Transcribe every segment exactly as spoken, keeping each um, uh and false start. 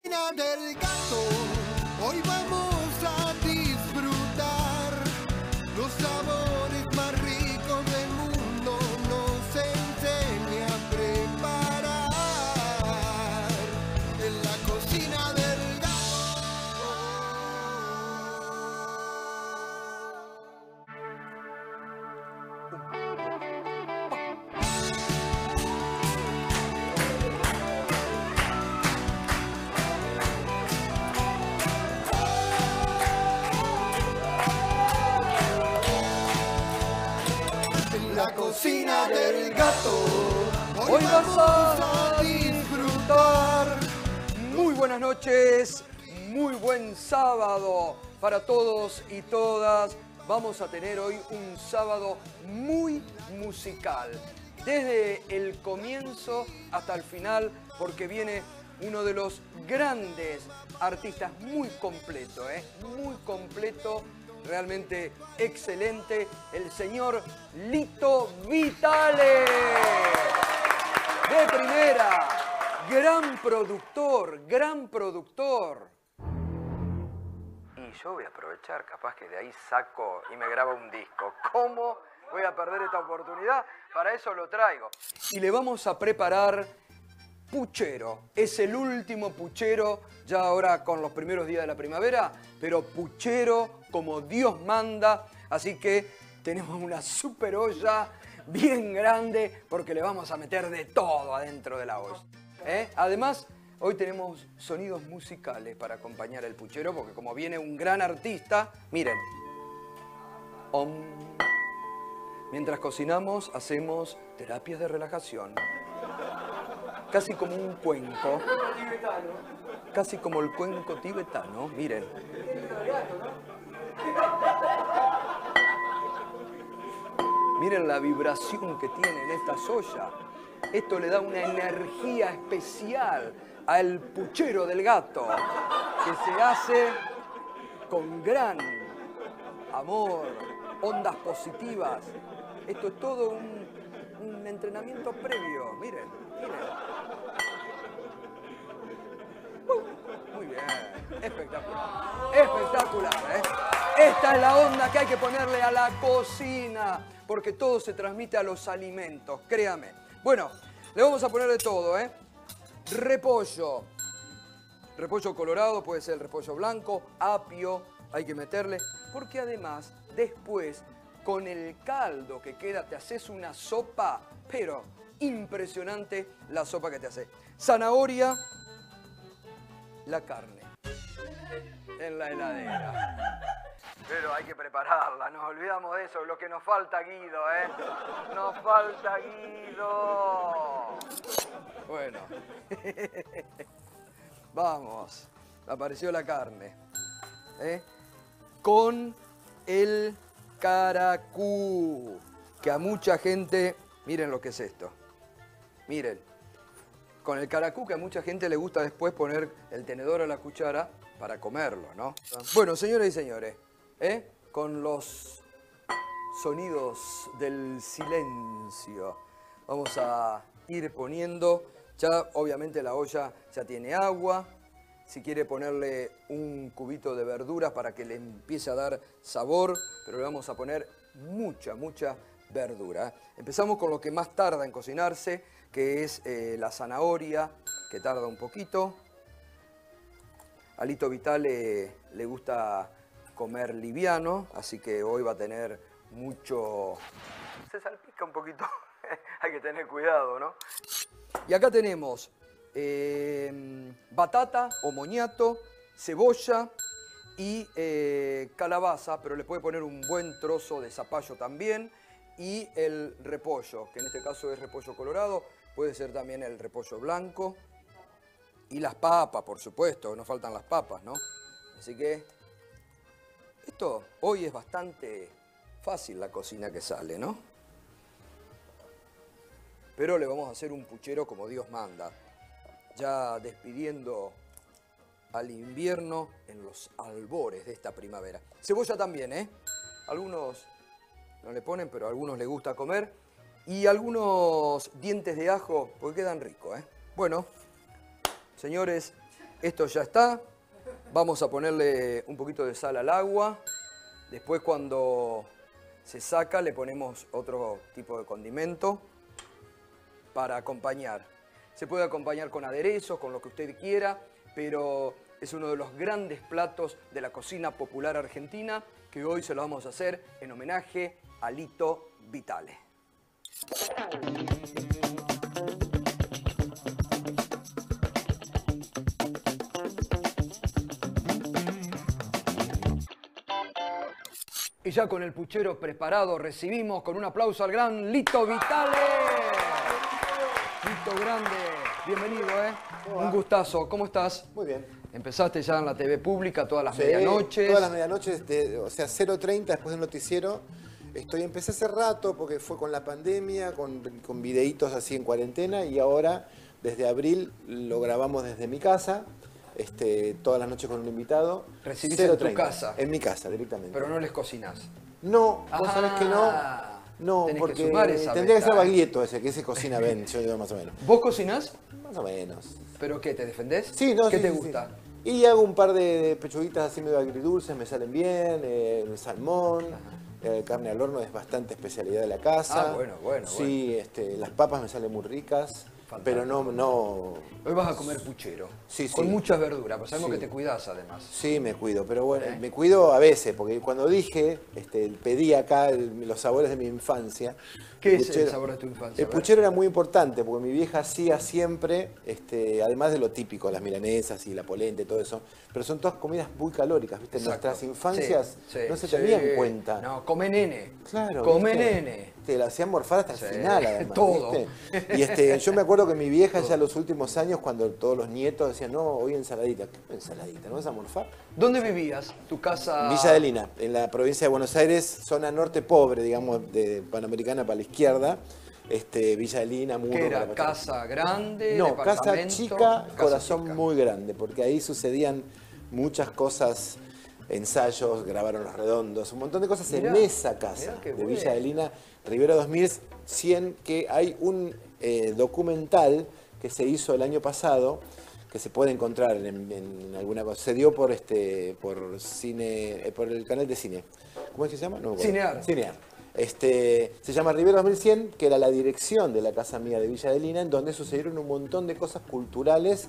Del gato, hoy vamos a disfrutar los sabores más ricos del mundo, nos enseña a preparar en la cocina del gato. La cocina del gato, hoy vamos a disfrutar. Muy buenas noches, muy buen sábado para todos y todas. Vamos a tener hoy un sábado muy musical, desde el comienzo hasta el final, porque viene uno de los grandes artistas, muy completo, ¿eh? muy completo. Realmente excelente, el señor Lito Vitale. De primera, gran productor, gran productor. Y yo voy a aprovechar, capaz que de ahí saco y me grabo un disco. ¿Cómo voy a perder esta oportunidad? Para eso lo traigo. Y le vamos a preparar puchero. Es el último puchero, ya ahora con los primeros días de la primavera, pero puchero como Dios manda. Así que tenemos una super olla bien grande porque le vamos a meter de todo adentro de la olla. ¿Eh? Además, hoy tenemos sonidos musicales para acompañar el puchero porque como viene un gran artista, miren. Om. Mientras cocinamos, hacemos terapias de relajación. Casi como un cuenco, casi como el cuenco tibetano, miren. Miren la vibración que tienen estas ollas. Esto le da una energía especial al puchero del gato, que se hace con gran amor, ondas positivas. Esto es todo un, un entrenamiento previo, miren, miren. Muy bien, espectacular, espectacular, ¿eh? Esta es la onda que hay que ponerle a la cocina, porque todo se transmite a los alimentos, créame. Bueno, le vamos a poner de todo, ¿eh? Repollo, repollo colorado, puede ser el repollo blanco, apio, hay que meterle, porque además, después, con el caldo que queda, te haces una sopa, pero impresionante la sopa que te hace. Zanahoria, la carne en la heladera. Pero hay que prepararla, nos olvidamos de eso, lo que nos falta, Guido, ¿eh? Nos falta Guido. Bueno, vamos, apareció la carne, ¿eh? Con el caracú, que a mucha gente, miren lo que es esto, miren. Con el caracú que a mucha gente le gusta después poner el tenedor o la cuchara para comerlo, ¿no? Bueno, señoras y señores, ¿eh? Con los sonidos del silencio vamos a ir poniendo, ya obviamente la olla ya tiene agua, si quiere ponerle un cubito de verduras para que le empiece a dar sabor, pero le vamos a poner mucha, mucha verdura. Empezamos con lo que más tarda en cocinarse, que es eh, la zanahoria, que tarda un poquito. A Lito Vitale le gusta comer liviano, así que hoy va a tener mucho... Se salpica un poquito, hay que tener cuidado, ¿no? Y acá tenemos eh, batata o moñato, cebolla y eh, calabaza, pero le puede poner un buen trozo de zapallo también, y el repollo, que en este caso es repollo colorado, puede ser también el repollo blanco, y las papas, por supuesto, no faltan las papas, ¿no? Así que esto hoy es bastante fácil la cocina que sale, ¿no? Pero le vamos a hacer un puchero como Dios manda, ya despidiendo al invierno en los albores de esta primavera. Cebolla también, ¿eh? Algunos no le ponen, pero a algunos les gusta comer. Y algunos dientes de ajo, porque quedan ricos, ¿eh? Bueno, señores, Esto ya está. Vamos a ponerle un poquito de sal al agua. Después cuando se saca le ponemos otro tipo de condimento para acompañar. Se puede acompañar con aderezos, con lo que usted quiera, pero es uno de los grandes platos de la cocina popular argentina que hoy se lo vamos a hacer en homenaje a Lito Vitale. Y ya con el puchero preparado recibimos con un aplauso al gran Lito Vitale. Lito grande, bienvenido, ¿eh? Un gustazo, ¿cómo estás? Muy bien. Empezaste ya en la T V pública todas las Sí, medianoches. Todas las medianoches, de, o sea, cero treinta después del noticiero. Estoy, empecé hace rato porque fue con la pandemia, con, con videitos así en cuarentena y ahora desde abril lo grabamos desde mi casa, este, todas las noches con un invitado. ¿Recibís en tu casa? En mi casa, directamente. Pero no les cocinás. No, vos Ah, sabés que no. No, tenés porque que sumar esa tendría que ser ventaja. Baglietto ese, que ese cocina bien, yo digo más o menos. ¿Vos cocinás? Más o menos. ¿Pero qué, te defendés? Sí, no, ¿Qué sí, te sí, gusta? sí. Y hago un par de, de pechuguitas así medio agridulces, me salen bien, eh, salmón, eh, carne al horno es bastante especialidad de la casa. Ah, bueno, bueno, Sí, este, las papas me salen muy ricas, Fantástico. pero no, no... Hoy vas a comer puchero. Sí, Con sí. muchas verduras, pues sabemos Sí. que te cuidás además. Sí, me cuido, pero bueno, ¿Eh? me cuido a veces, porque cuando dije, este, pedí acá el- los sabores de mi infancia. ¿Qué el es el sabor de tu infancia? El A ver. puchero era muy importante, porque mi vieja hacía siempre, este, además de lo típico, las milanesas y la polenta y todo eso, pero son todas comidas muy calóricas, ¿viste? En Exacto. nuestras infancias Sí, no se sí. tenían en cuenta. No, come nene. Claro. Come ¿viste? nene. Te la hacían morfar hasta Sí, el final, además. todo. ¿viste? Y este, yo me acuerdo que mi vieja ya los últimos años, cuando todos los nietos decían, no, hoy ensaladita. ¿Qué ensaladita? ¿No vas a morfar? ¿Dónde vivías? ¿Tu casa? Villa de Lina, en la provincia de Buenos Aires, zona norte pobre, digamos, de Panamericana para la izquierda. Este, Villa de Lina, Muro. ¿Qué era? para Pachá. ¿Casa grande? No, casa departamento? chica, Casa corazón chica. muy grande, porque ahí sucedían muchas cosas, ensayos, grabaron Los Redondos, un montón de cosas Mirá, en esa casa mirá qué de bueno. Villa de Lina, Rivero dos mil cien, que hay un eh, documental que se hizo el año pasado, que se puede encontrar en, en alguna cosa, se dio por este, por cine, eh, por el canal de cine. ¿Cómo es que se llama? No me acuerdo. Cinear. Cinear. Este, se llama Rivero dos mil cien, que era la dirección de la casa mía de Villa de Lina, en donde sucedieron un montón de cosas culturales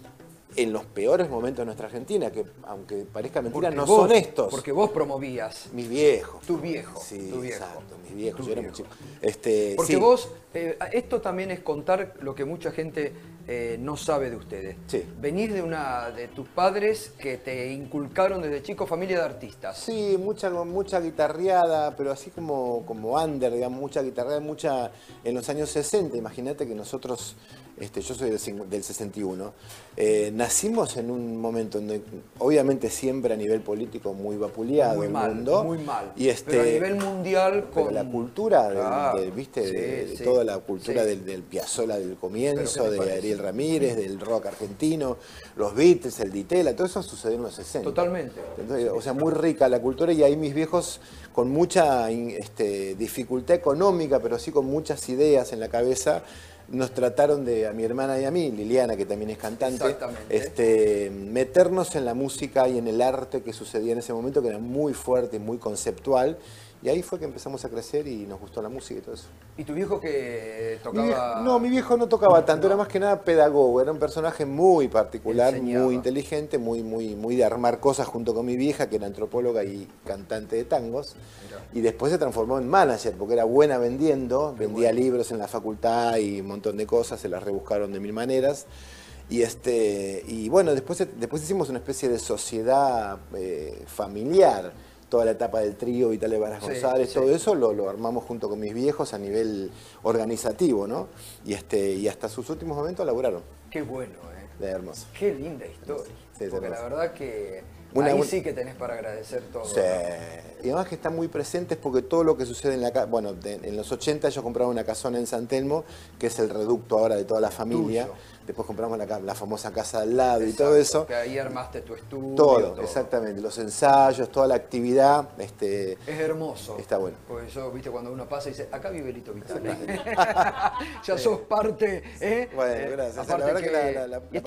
en los peores momentos de nuestra Argentina, que aunque parezca mentira, Porque no vos- son estos. Porque vos promovías. Mis viejos. Tu viejo, Sí, tu viejo. exacto, mis viejos, Tu yo era muy viejo. chico. Este, Porque sí. vos, eh, esto también es contar lo que mucha gente eh, no sabe de ustedes. Sí. Venís de una de tus padres que te inculcaron desde chico familia de artistas. Sí, mucha, mucha guitarreada, pero así como, como under, digamos, mucha guitarreada, mucha en los años sesenta. Imagínate que nosotros, este, yo soy del, cincu- del sesenta y uno, eh, nacimos en un momento donde, obviamente siempre a nivel político muy vapuleado Muy el mal, mundo. muy mal. Y este, Pero a nivel mundial pero con... la cultura, del- Claro, del, ¿viste? sí, de, de sí, toda la cultura sí. del, del Piazzolla del ¿Pero comienzo, qué te de parece? Ariel Ramírez, del rock argentino, los Beatles, el Ditela, todo eso sucedió en los sesenta. Totalmente. Entonces, o sea, muy rica la cultura y ahí mis viejos con mucha in- este, dificultad económica, pero sí con muchas ideas en la cabeza, nos trataron de, a mi hermana y a mí, Liliana, que también es cantante, Exactamente. este, meternos en la música y en el arte que sucedía en ese momento, que era muy fuerte y muy conceptual. Y ahí fue que empezamos a crecer y nos gustó la música y todo eso. ¿Y tu viejo que Mi vie- tocaba...? no, mi viejo no tocaba tanto, No. era más que nada pedagogo, era un personaje muy particular, Enseñaba. muy inteligente, muy, muy, muy de armar cosas junto con mi vieja, que era antropóloga y cantante de tangos. Mirá. Y después se transformó en manager, porque era buena vendiendo, Qué vendía bueno. libros en la facultad y un montón de cosas, se las rebuscaron de mil maneras. Y, este, y bueno, después, después hicimos una especie de sociedad eh, familiar. Toda la etapa del trío, Vitale Varas Sí, González, sí. todo eso lo, lo armamos junto con mis viejos a nivel organizativo, ¿no? Y, este, y hasta sus últimos momentos laburaron. Qué bueno, ¿eh? De hermoso. Qué linda historia. Sí, es Porque la hermoso. verdad que Una- ahí un- sí que tenés para agradecer todo. Sí. ¿no? Y además que están muy presentes porque todo lo que sucede en la casa, bueno, de- en los ochenta yo compraba una casona en San Telmo, que es el reducto ahora de toda la familia. Tuyo. Después compramos la, ca- la famosa casa al lado y Exacto, todo eso. Que ahí armaste tu estudio. Todo, exactamente. Los ensayos, toda la actividad. Este, Es hermoso. Está bueno. Porque yo, viste, cuando uno pasa y dice, acá vive Lito Vitale. Ya sos parte, ¿eh? Bueno, Eh, gracias. aparte La verdad que que- la- la- la- y está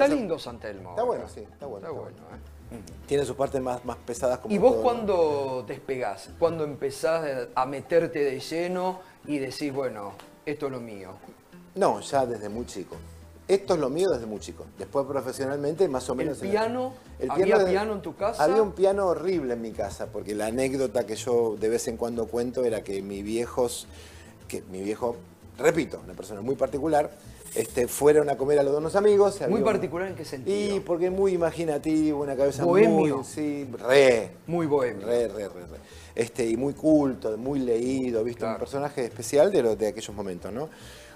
Está lindo San Telmo. Está bueno, sí, está bueno. Está Está bueno, bueno. ¿eh? Tiene sus partes más, más pesadas como ¿Y vos todo, ¿no? cuándo despegás? ¿Cuándo empezás a meterte de lleno y decís, bueno, esto es lo mío? No, ya desde muy chico. Esto es lo mío desde muy chico. Después profesionalmente, más o ¿El menos... en piano? el ¿Había de- piano en tu casa? Había un piano horrible en mi casa, porque la anécdota que yo de vez en cuando cuento era que mis viejos, que mi viejo, repito, una persona muy particular, este, fueron a comer a los dos amigos. ¿Muy había un- particular en qué sentido? Y porque es muy imaginativo, una cabeza Bohemio. muy... Sí, re. Muy bohemio. Re, re, re, re. Este, y muy culto, muy leído, ¿viste? Claro. Un personaje especial de, los, de aquellos momentos, ¿no?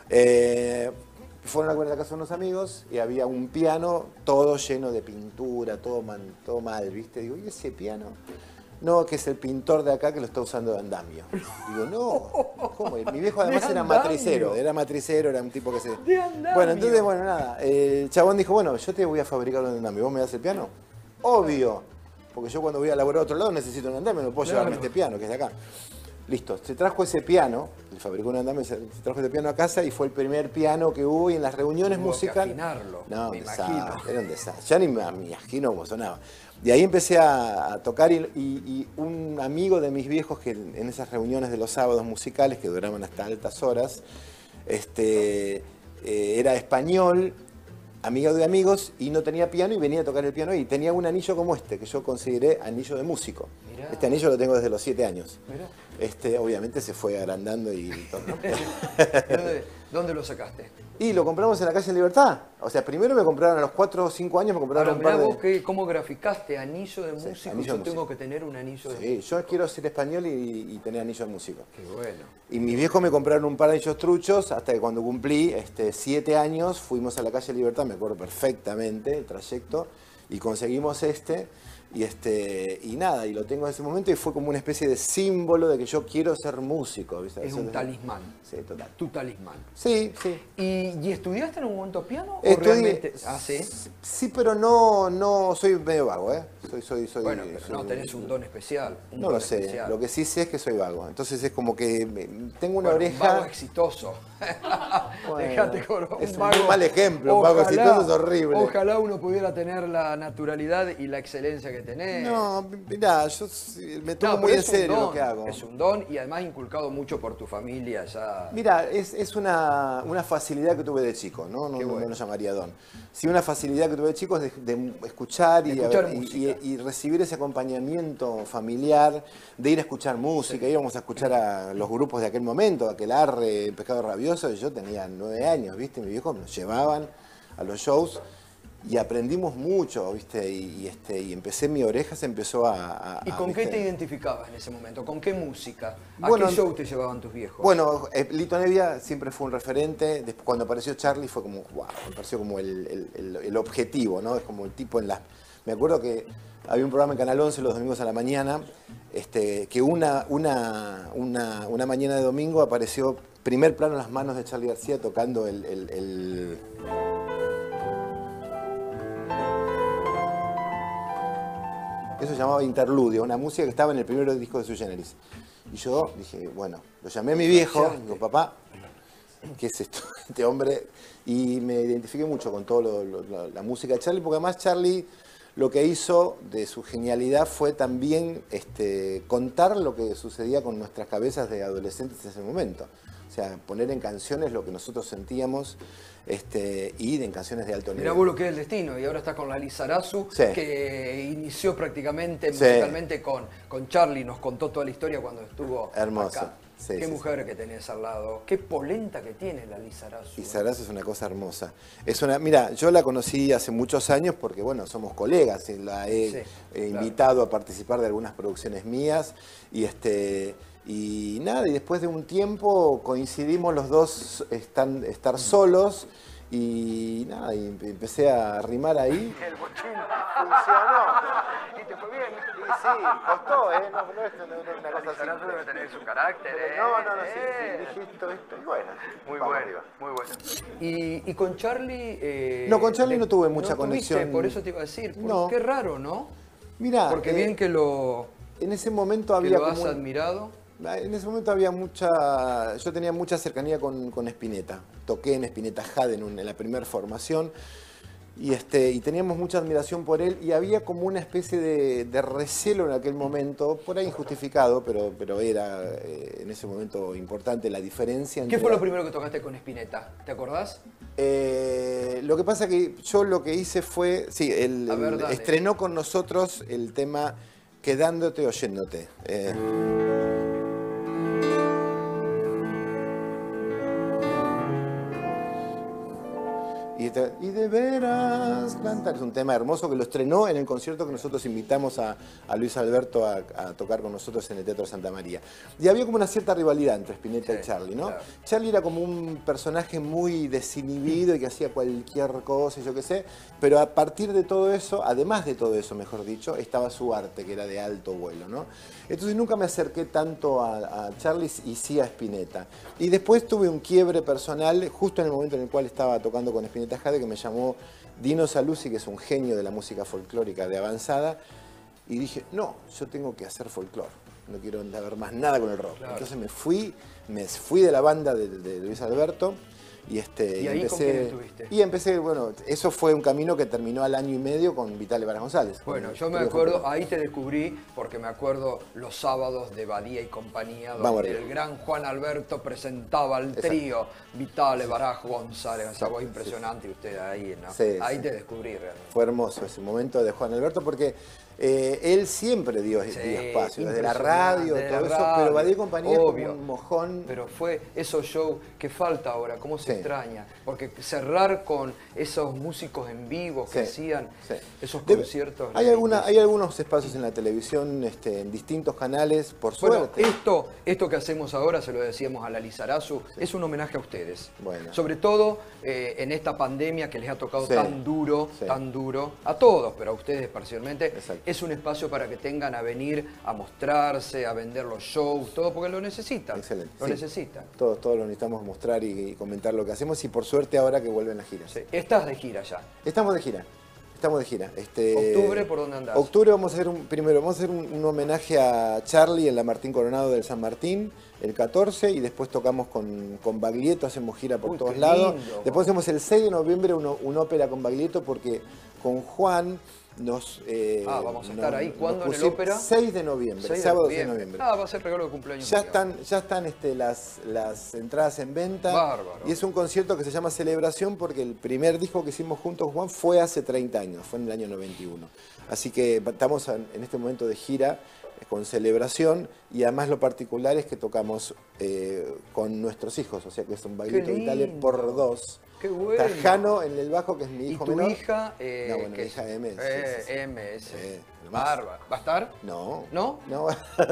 Eh, fueron a comer a la casa de unos amigos y había un piano todo lleno de pintura, todo, man, todo mal, ¿viste? Digo, ¿y ese piano? No, que es el pintor de acá que lo está usando de andamio. Digo, no, ¿cómo? Mi viejo además De era andamio. matricero, era matricero, era un tipo que se... De andamio. Bueno, entonces, bueno, nada, el chabón dijo, bueno, yo te voy a fabricar un andamio, ¿vos me das el piano? Obvio, porque yo cuando voy a laburar a otro lado necesito un andamio, no puedo Claro. llevarme este piano que es de acá. Listo, se trajo ese piano, le fabricó un andamio, se se trajo ese piano a casa y fue el primer piano que hubo y en las reuniones Tuvo que musicales... afinarlo, No, me un imagino. desastre, era un desastre. Ya ni me, me imagino cómo sonaba. De ahí empecé a, a tocar y, y- y un amigo de mis viejos que en, en esas reuniones de los sábados musicales que duraban hasta altas horas, este, eh, era español, amigo de amigos y no tenía piano y venía a tocar el piano y tenía un anillo como este que yo consideré anillo de músico. Mirá. Este anillo lo tengo desde los siete años. Mirá. Este, obviamente se fue agrandando y todo. ¿Dónde, dónde lo sacaste? Y lo compramos en la calle Libertad. O sea, primero me compraron a los cuatro o cinco años, me compraron Ahora, un par mirá de... vos que, cómo graficaste anillo de Sí, músico. anillo Yo de tengo músico. que tener un anillo de Sí, yo quiero ser español y, y tener anillo de músico. Qué bueno. Y mis viejos me compraron un par de anillos truchos hasta que cuando cumplí este, siete años fuimos a la calle Libertad, me acuerdo perfectamente el trayecto, y conseguimos este. Y, este, y nada, y lo tengo en ese momento y fue como una especie de símbolo de que yo quiero ser músico. ¿viste? Es Eso un es- talismán. Sí, total. Tu talismán. Sí, sí. ¿Y, y estudiaste en un momento piano? ¿O Estudié- realmente? Ah, sí. Sí, pero no, no, soy medio vago, ¿eh? Soy, soy, soy, Bueno, pero soy- no, tenés un don especial. Un No don lo sé, especial. lo que sí sé es que soy vago. Entonces es como que me- tengo una Bueno, un vago oreja... exitoso. Bueno, Dejate con es un vago. muy mal ejemplo, un vago exitoso es horrible. Ojalá uno pudiera tener la naturalidad y la excelencia que tenés. No, mirá, yo sí, me tomo No, muy pero en es un serio don, lo que hago. Es un don y además inculcado mucho por tu familia ya. Mira, es, es una, una facilidad que tuve de chico, ¿no? No, Qué no- bueno. no lo llamaría don. Sí, una facilidad que tuve de chico es de, de escuchar, y, De escuchar a ver, y- música. y- y recibir ese acompañamiento familiar, de ir a escuchar música. Íbamos a escuchar a los grupos de aquel momento, Aquelarre, Pescado Rabioso, y yo tenía nueve años, ¿viste? Mis viejos nos llevaban a los shows y aprendimos mucho, ¿viste? Y, y, este, y empecé, mi oreja se empezó a... a- ¿Y a, con qué ¿viste? te identificabas en ese momento? ¿Con qué música? ¿A Bueno, qué show te llevaban tus viejos? Bueno, eh, Lito Nevia siempre fue un referente. Después, cuando apareció Charlie fue como, wow, me pareció como el, el- el- el objetivo, ¿no? Es como el tipo en las... Me acuerdo que había un programa en Canal once los domingos a la mañana, este, que una, una, una, una mañana de domingo apareció primer plano en las manos de Charlie García tocando el... el- el- Eso se llamaba Interludio, una música que estaba en el primer disco de Sui Generis. Y yo dije, bueno, lo llamé a mi viejo, digo, papá, ¿qué es esto? Este hombre. Y me identifiqué mucho con toda la música de Charlie, porque además Charlie lo que hizo de su genialidad fue también este, contar lo que sucedía con nuestras cabezas de adolescentes en ese momento. O sea, poner en canciones lo que nosotros sentíamos este, y en canciones de alto nivel. Mirá vos lo que es el destino, y ahora estás con la Lizarazu, Sí. que inició prácticamente Sí. musicalmente con, con Charlie, nos contó toda la historia cuando estuvo Hermoso. acá. Sí, Qué sí, mujer que tenés al lado, qué polenta que tiene la Lizarazu. Y Saraz es una cosa hermosa. Es una, mira, yo la conocí hace muchos años porque, bueno, somos colegas. y La he Sí, eh, claro. invitado a participar de algunas producciones mías. Y este y nada, y después de un tiempo coincidimos los dos están, estar solos. Y nada, y empe- empecé a rimar ahí. El bochín. Funcionó. Y te fue bien. Y sí, costó, ¿eh? No, no es, no- no es una La cosa Lizarazu simple. debe tener su carácter, ¿eh? No, no, no, sí, Eh. sí, dije esto, esto, y bueno. Muy vamos bueno, arriba. muy bueno. Y, y con Charlie... eh, No, con Charlie de- no tuve mucha no tuviste, conexión. por eso te iba a decir. por- No. Qué raro, ¿no? Mirá, Porque eh, bien que lo, en ese momento que había lo has como... admirado. En ese momento había mucha, yo tenía mucha cercanía con, con Spinetta. Toqué en Spinetta Jade en, un- en la primera formación Y, este, y teníamos mucha admiración por él y había como una especie de, de recelo en aquel momento, por ahí injustificado, pero, pero era eh, en ese momento importante la diferencia entre... ¿Qué fue lo primero que tocaste con Spinetta? ¿Te acordás? Eh, lo que pasa que yo lo que hice fue, sí, él, A ver, él dale. estrenó con nosotros el tema Quedándote oyéndote. Eh, Y, te- y de veras cantar. Es un tema hermoso que lo estrenó en el concierto que nosotros invitamos a, a Luis Alberto a, a tocar con nosotros en el Teatro Santa María. Y había como una cierta rivalidad entre Spinetta Sí, y Charlie, ¿no? claro. Charlie era como un personaje muy desinhibido y que hacía cualquier cosa y yo qué sé, pero a partir de todo eso, además de todo eso, mejor dicho, estaba su arte, que era de alto vuelo, ¿no? Entonces nunca me acerqué tanto a, a Charlie y sí a Spinetta. Y después tuve un quiebre personal justo en el momento en el cual estaba tocando con Spinetta Jade, que me llamó Dino Saluzzi, que es un genio de la música folclórica de avanzada, y dije, no, yo tengo que hacer folclore, no quiero saber más nada con el rock. Claro. Entonces me fui, me fui de la banda de, de Luis Alberto, y, este, ¿Y ahí empecé, con quién estuviste? Y empecé, bueno, eso fue un camino que terminó al año y medio con Vital Varas González. Bueno, con yo el me trío acuerdo, folclórico. ahí te descubrí, porque me acuerdo los sábados de Badía y compañía, donde Vamos arriba. el gran Juan Alberto presentaba al Exacto. trío Vitale, Barajo, González, esa voz impresionante, y usted ahí, ¿no? Sí, ahí sí. te descubrí realmente. Fue hermoso ese momento de Juan Alberto porque eh, él siempre dio, Sí, dio espacio, desde la impresionante, radio, de todo la eso, radio, pero Badía y compañía es obvio. como un mojón. Pero fue esos shows que falta ahora, cómo se Sí. extraña. Porque cerrar con esos músicos en vivo que Sí, hacían sí. esos Debe- conciertos. Hay, alguna, hay algunos espacios en la televisión, este, en distintos canales, por Bueno, suerte. esto, esto que hacemos ahora, se lo decíamos a la Lizarazu, es un homenaje a ustedes. Bueno. Sobre todo eh, en esta pandemia que les ha tocado Sí, tan duro, sí. tan duro, a todos, pero a ustedes parcialmente. Exacto. Es un espacio para que tengan a venir a mostrarse, a vender los shows, todo, porque lo necesitan. Excelente. Lo sí. necesitan. Todos, todos lo necesitamos mostrar y, y comentar lo que hacemos y por suerte ahora que vuelven las giras. Sí. Estás de gira ya. Estamos de gira. Estamos de gira. Este, ¿Octubre por dónde andás? Octubre vamos a hacer un, primero vamos a hacer un, un homenaje a Charlie en la Martín Coronado del San Martín el catorce y después tocamos con, con Baglietto, hacemos gira por Uy, todos qué lados. lindo. Después hacemos el seis de noviembre uno- una ópera con Baglietto porque con Juan nos... eh, Ah, vamos a estar nos- ahí. nos ¿Cuándo en el pusimos- ópera? seis de noviembre, seis de sábado seis de noviembre. Ah, va a ser regalo de cumpleaños. Ya mío. están, ya están este, las, las entradas en venta. Bárbaro. Y es un concierto que se llama Celebración porque el primer disco que hicimos juntos, Juan, fue hace treinta años, fue en el año noventa y uno. Así que estamos en en este momento de gira eh, con Celebración y además lo particular es que tocamos eh, con nuestros hijos, o sea que es un bailito Vitale lindo. por dos. Qué bueno. Está Jano en el bajo, que es mi ¿Y hijo tu menor. hija? Eh, No, bueno, que mi es- hija M. sí, Eh, sí, sí. M, ese. Eh, lo más. Bárbaro. ¿Va a estar? No. ¿No? No,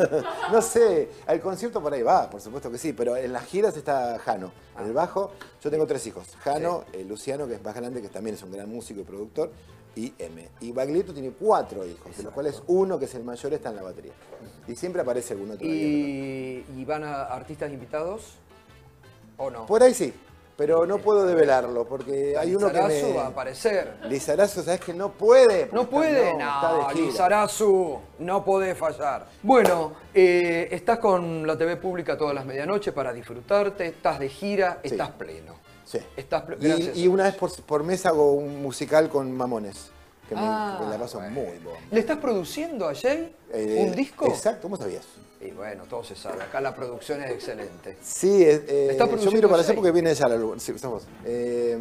no sé, al concierto por ahí va, por supuesto que sí, pero en las giras está Jano, en el bajo. Yo tengo tres hijos, Jano, eh, Luciano, que es más grande, que también es un gran músico y productor, y M. Y Baglietto tiene cuatro hijos, de los cuales uno, que es el mayor, está en la batería. Y siempre aparece algún otro. ahí, ¿Y, ¿Y van a artistas invitados? ¿O no? ¿no? Por ahí sí, pero no puedo develarlo, porque hay uno que Lizarazu me... va a aparecer. Lizarazu, ¿sabes que no puede? No porque puede, está- no, está de gira. Lizarazu, no podés fallar. Bueno, eh, estás con la T V pública todas las medianoches para disfrutarte, estás de gira, Sí. estás pleno. Sí. Estás ple- Y- gracias y, a una Dios. vez por, por mes hago un musical con Mamones, que, me, Ah, que la paso bueno. muy bomba. ¿Le estás produciendo a Jay Eh, un disco? Exacto, ¿cómo sabías? Y bueno, todo se sabe. Acá la producción es excelente. Sí, eh, eh, ¿Está yo produciendo miro para allá Jay? porque viene ya la luz. Sí, somos. Eh,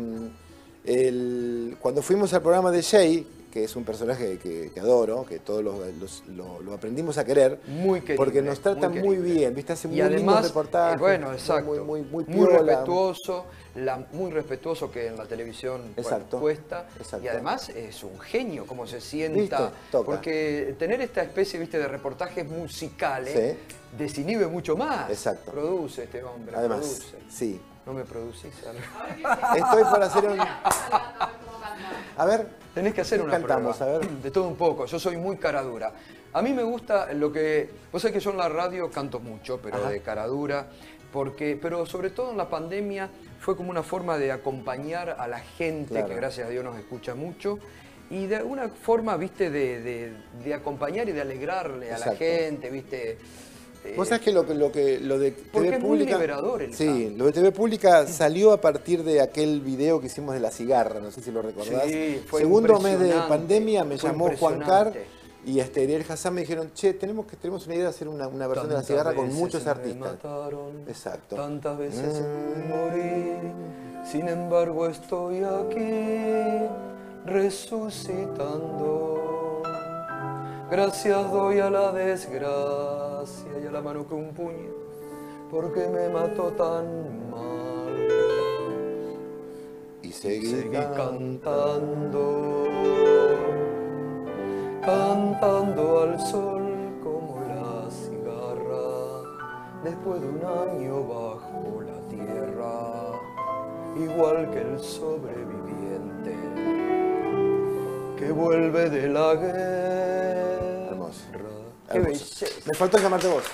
el- cuando fuimos al programa de Jay, que es un personaje que, que adoro, que todos los, los- lo, lo aprendimos a querer, Muy querible. porque nos trata muy, querible. bien, ¿viste? Hace Y muy lindos además, reportajes. eh, bueno, exacto. Muy, muy, muy, Muy piola. respetuoso, la- muy respetuoso que en la televisión bueno, Exacto, cuesta. exacto. Y además es un genio, cómo se sienta. ¿Viste? Toca. Porque tener esta especie, viste, de reportajes musicales Sí. desinhibe mucho más. Exacto. Produce este hombre, Además, produce. sí. ¿No me producís algo? Estoy por hacer un... A ver, Tenés que hacer ¿qué una cantamos? prueba. A ver. De todo un poco. Yo soy muy cara dura. A mí me gusta lo que... Vos sabés que yo en la radio canto mucho, pero Ajá. de cara dura. Porque, pero sobre todo en la pandemia fue como una forma de acompañar a la gente, Claro. que gracias a Dios nos escucha mucho. Y de alguna forma, viste, de, de- de acompañar y de alegrarle a la Exacto. gente, viste. Eh, Vos sabés que lo, que- lo, que, lo de porque T V es muy Pública... liberador el Sí, cambio. lo de T V Pública salió a partir de aquel video que hicimos de la cigarra, no sé si lo recordás. Sí, fue Segundo mes de impresionante, pandemia me fue llamó Juan Carr impresionante. y este, Ariel Hassan me dijeron, che, tenemos, que, tenemos una idea de hacer una, una versión de la Tantas cigarra con veces muchos me artistas. mataron, Exacto. tantas veces Mm. morí, sin embargo estoy aquí resucitando. Gracias doy a la desgracia y a la mano que un puño, porque me mató tan mal. Y seguí, Seguí cantando. cantando, cantando al sol como la cigarra, después de un año bajo la tierra, igual que el sobreviviente que vuelve de la guerra. Hermoso. ¡Qué Hermoso. belleza! Me faltó llamarte vos.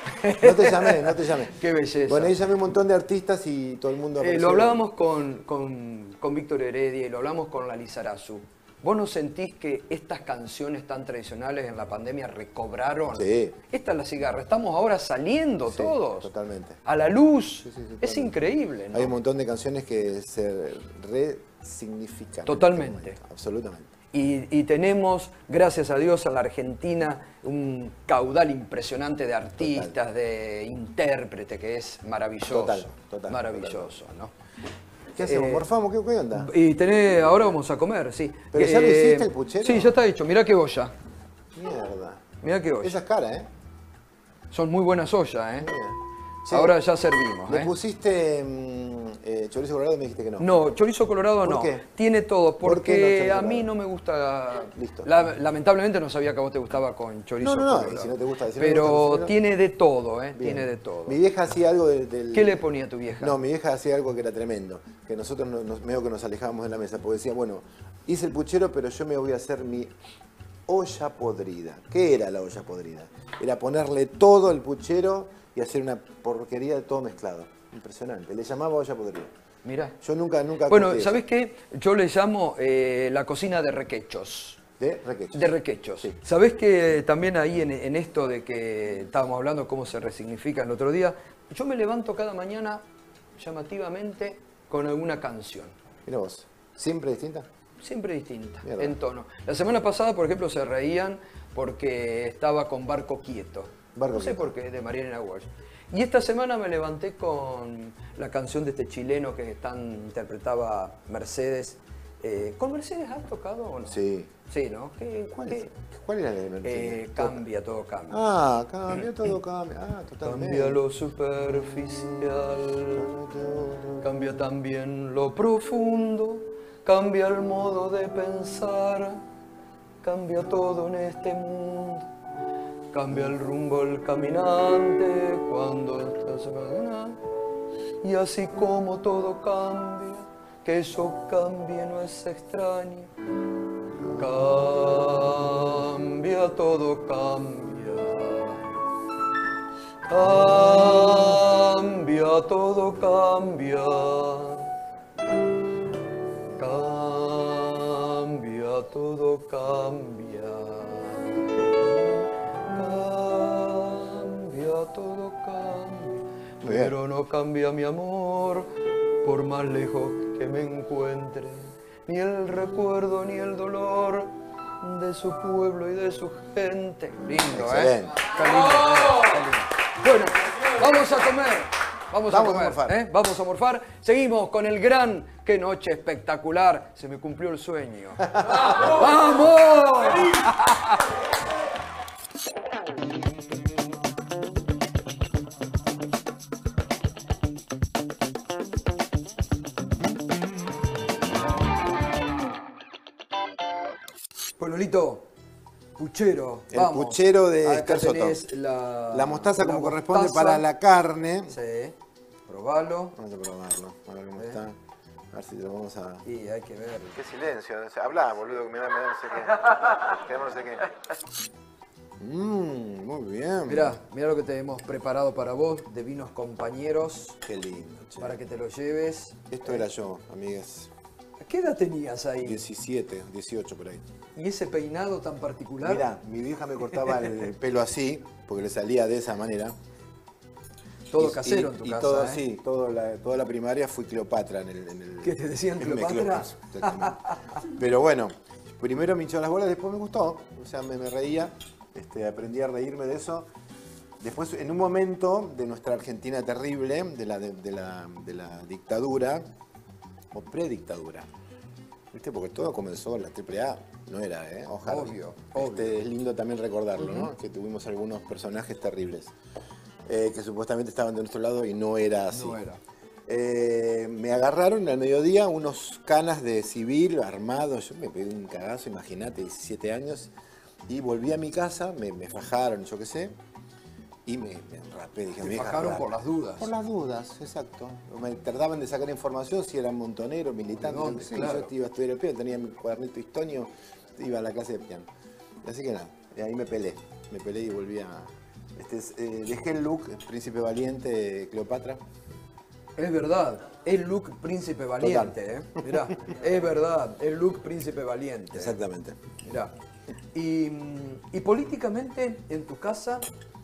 No te llamé, no te llamé. ¡Qué belleza! Bueno, ahí llamé un montón de artistas y todo el mundo... Eh, apareció. lo hablábamos con, con, con Víctor Heredia y lo hablamos con la Lizarazu. ¿Vos no sentís que estas canciones tan tradicionales en la pandemia recobraron? Sí. Esta es la cigarra. Estamos ahora saliendo Sí, todos. totalmente. A la luz. Sí, sí, sí, es totalmente. increíble, ¿no? Hay un montón de canciones que se resignifican. Totalmente. en este momento, absolutamente. Y, y tenemos, gracias a Dios, en la Argentina un caudal impresionante de artistas, de intérpretes, que es maravilloso. Total, total, Maravilloso, ¿no? ¿Qué hacemos? Eh, ¿Morfamos? ¿Qué, qué onda? Y tenés, ahora vamos a comer, sí. ¿Pero ya lo hiciste, el puchero? Sí, ya está hecho. Mirá qué olla. Mierda. Mirá qué olla. Esa es cara, ¿eh? Son muy buenas ollas, ¿eh? Mira. Che, Ahora ya servimos, ¿Le ¿eh? pusiste mm, eh, chorizo colorado y me dijiste que no? No, chorizo colorado ¿Por no. qué? Tiene todo, ¿Por porque qué no chorizo a mí colorado? no me gusta... Listo. La- lamentablemente no sabía que a vos te gustaba con chorizo No, no, no, colorado. y si no te gusta, si no te Pero gusta cocinero- tiene de todo, ¿eh? Bien. Tiene de todo. Mi vieja hacía algo del... del- ¿Qué le ponía a tu vieja? No, mi vieja hacía algo que era tremendo. Que nosotros nos, nos- medio que nos alejábamos de la mesa. Porque decía, bueno, hice el puchero, pero yo me voy a hacer mi olla podrida. ¿Qué era la olla podrida? Era ponerle todo el puchero y hacer una porquería de todo mezclado. Impresionante. Le llamaba olla podrida. Mirá. Yo nunca, nunca... Bueno, curtí ¿sabés eso. qué? Yo le llamo eh, la cocina de requechos. De requecho. De requechos. Sí. ¿Sabés que también ahí en, en esto de que estábamos hablando cómo se resignifica el otro día? Yo me levanto cada mañana llamativamente con alguna canción. Mira vos. ¿Siempre distinta? Siempre distinta, Mierda. en tono. La semana pasada, por ejemplo, se reían porque estaba con Barco Quieto. Barco no sé Quieto. por qué, de Mariana Walsh. Y esta semana me levanté con la canción de este chileno que tan interpretaba Mercedes. Eh, ¿Con Mercedes has tocado o no? Sí. Sí, ¿no? ¿Qué, ¿Cuál, qué? es? ¿Cuál era la de Mercedes? Eh, cambia, todo cambia. Ah, cambia, todo cambia. Ah, totalmente. Cambia lo superficial, cambia también lo profundo, cambia el modo de pensar, cambia todo en este mundo, cambia el rumbo el caminante cuando estás caminando. Y así como todo cambia, que eso cambie no es extraño, cambia, todo cambia. Cambia, todo cambia. Cambia, todo cambia. Cambia, todo cambia. Muy bien. Pero no cambia mi amor, por más lejos que me encuentre. Ni el recuerdo ni el dolor de su pueblo y de su gente. Lindo, Excelente. ¿eh? Qué lindo, qué lindo. Bueno, vamos a comer. Vamos, Vamos a a comer. morfar. ¿eh? Vamos a morfar. Seguimos con el gran Qué noche espectacular. Se me cumplió el sueño. ¡Vamos! Pues Lolito, puchero. El vamos. puchero de Acá Esther Soto. tenés La, La mostaza como la corresponde mostaza. para la carne. Sí, probalo. Vamos a probarlo, a ver cómo Sí. está. A ver si lo vamos a... Y hay que ver. Qué silencio, habla, boludo, que me da, me da no sé qué. Que no sé qué. Mmm, muy bien. Mirá, mirá lo que te hemos preparado para vos, de vinos compañeros, Qué lindo, che. para que te lo lleves. Esto era yo, amigas. ¿Qué edad tenías ahí? diecisiete, dieciocho por ahí. ¿Y ese peinado tan particular? Mira, mi vieja me cortaba el pelo así, porque le salía de esa manera. Todo Y- casero y- en tu y casa, todo, ¿eh? sí, todo la- toda la primaria fui Cleopatra en el... En el ¿Qué te decían, en Cleopatra? Cleopatra, exactamente. Pero bueno, primero me hinchó las bolas, después me gustó. O sea, me, me reía, este, aprendí a reírme de eso. Después, en un momento de nuestra Argentina terrible, de la, de, de la, de la dictadura, o predictadura, ¿viste? Porque todo comenzó, la triple A no era, ¿eh? Ojalá. Obvio, Este, obvio. es lindo también recordarlo, ¿no? Que tuvimos algunos personajes terribles, eh, que supuestamente estaban de nuestro lado y no era así. No era. Eh, me agarraron al mediodía unos canas de civil armados, yo me pegué un cagazo, imagínate, diecisiete años, y volví a mi casa, me, me fajaron, yo qué sé, y me, me rapé, dije, Te me fajaron por las dudas. Por las dudas, exacto. Me trataban de sacar información si eran montoneros, militantes, ¿De dónde? sí, Claro. yo iba a estudiar el piano, tenía mi cuadernito histonio, iba a la clase de piano. Así que nada, y ahí me pelé, me pelé y volví a... Este, es, eh, dejé el look, Príncipe Valiente, Cleopatra. Es verdad, es Luke Príncipe Valiente, ¿eh? Mirá, es verdad, es Luke Príncipe Valiente. Exactamente. Mirá. Y, mm, y políticamente, en tu casa,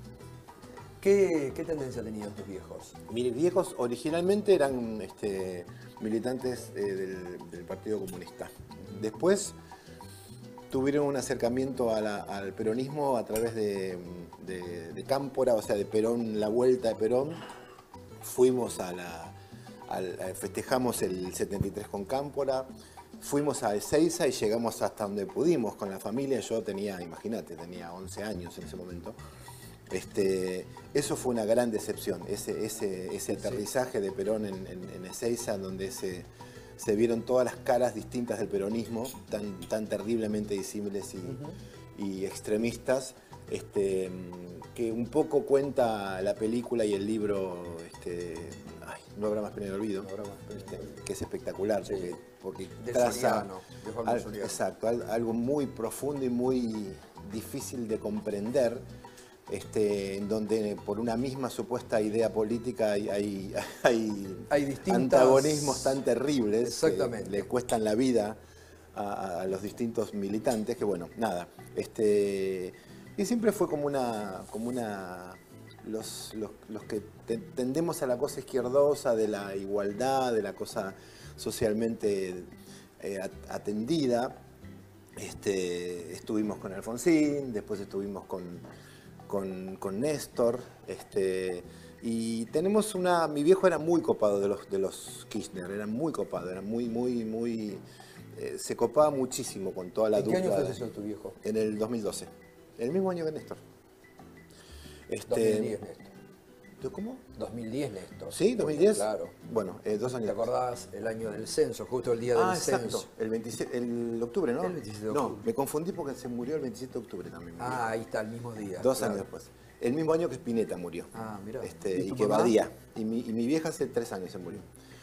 ¿qué, qué tendencia tenían tus viejos? Mis viejos originalmente eran este, militantes eh, del, del Partido Comunista. Después tuvieron un acercamiento a la- al peronismo a través de, de, de Cámpora, o sea, de Perón, la vuelta de Perón. Fuimos a la... al- a- festejamos el setenta y tres con Cámpora. Fuimos a Ezeiza y llegamos hasta donde pudimos con la familia. Yo tenía, imagínate, tenía once años en ese momento. Este, eso fue una gran decepción, ese, ese, ese aterrizaje de Perón en, en, en Ezeiza, donde se, se vieron todas las caras distintas del peronismo, tan, tan terriblemente disímiles y, y extremistas, este, que un poco cuenta la película y el libro, este, ay, No habrá más pena ni olvido, este, que es espectacular, Sí. porque, porque De traza Soriano, de Juan al- Soriano. exacto, al- algo muy profundo y muy difícil de comprender, este, en donde por una misma supuesta idea política hay, hay, hay, Hay distintas- antagonismos tan terribles Exactamente. que le cuestan la vida a, a los distintos militantes, que bueno, nada, este, y siempre fue como una, como una los, los, los que te- tendemos a la cosa izquierdosa de la igualdad, de la cosa socialmente eh, at- atendida. Este, estuvimos con Alfonsín, después estuvimos con, con, con Néstor, este, y tenemos una... Mi viejo era muy copado de los, de los Kirchner, era muy copado, era muy, muy, muy... eh, se copaba muchísimo con toda la ¿En qué dupla. año falleció tu viejo? En el dos mil doce, el mismo año que Néstor. Este, dos mil diez, Néstor. ¿tú ¿Cómo? dos mil diez, Néstor. ¿Sí? ¿dos mil diez? Claro. Bueno, eh, dos ¿Te años. acordás el año del censo, justo el día del Ah, exacto. censo? El veintisiete, el octubre, ¿no? El veintisiete de No, octubre. me confundí porque se murió el veintisiete de octubre también. mi Ah, ahí está, el mismo día. viejo. Dos claro. años después. El mismo año que Spinetta murió. Ah, mirá. Este, ¿Y y tu que mamá? Badía. Y mi, y mi vieja hace tres años se murió.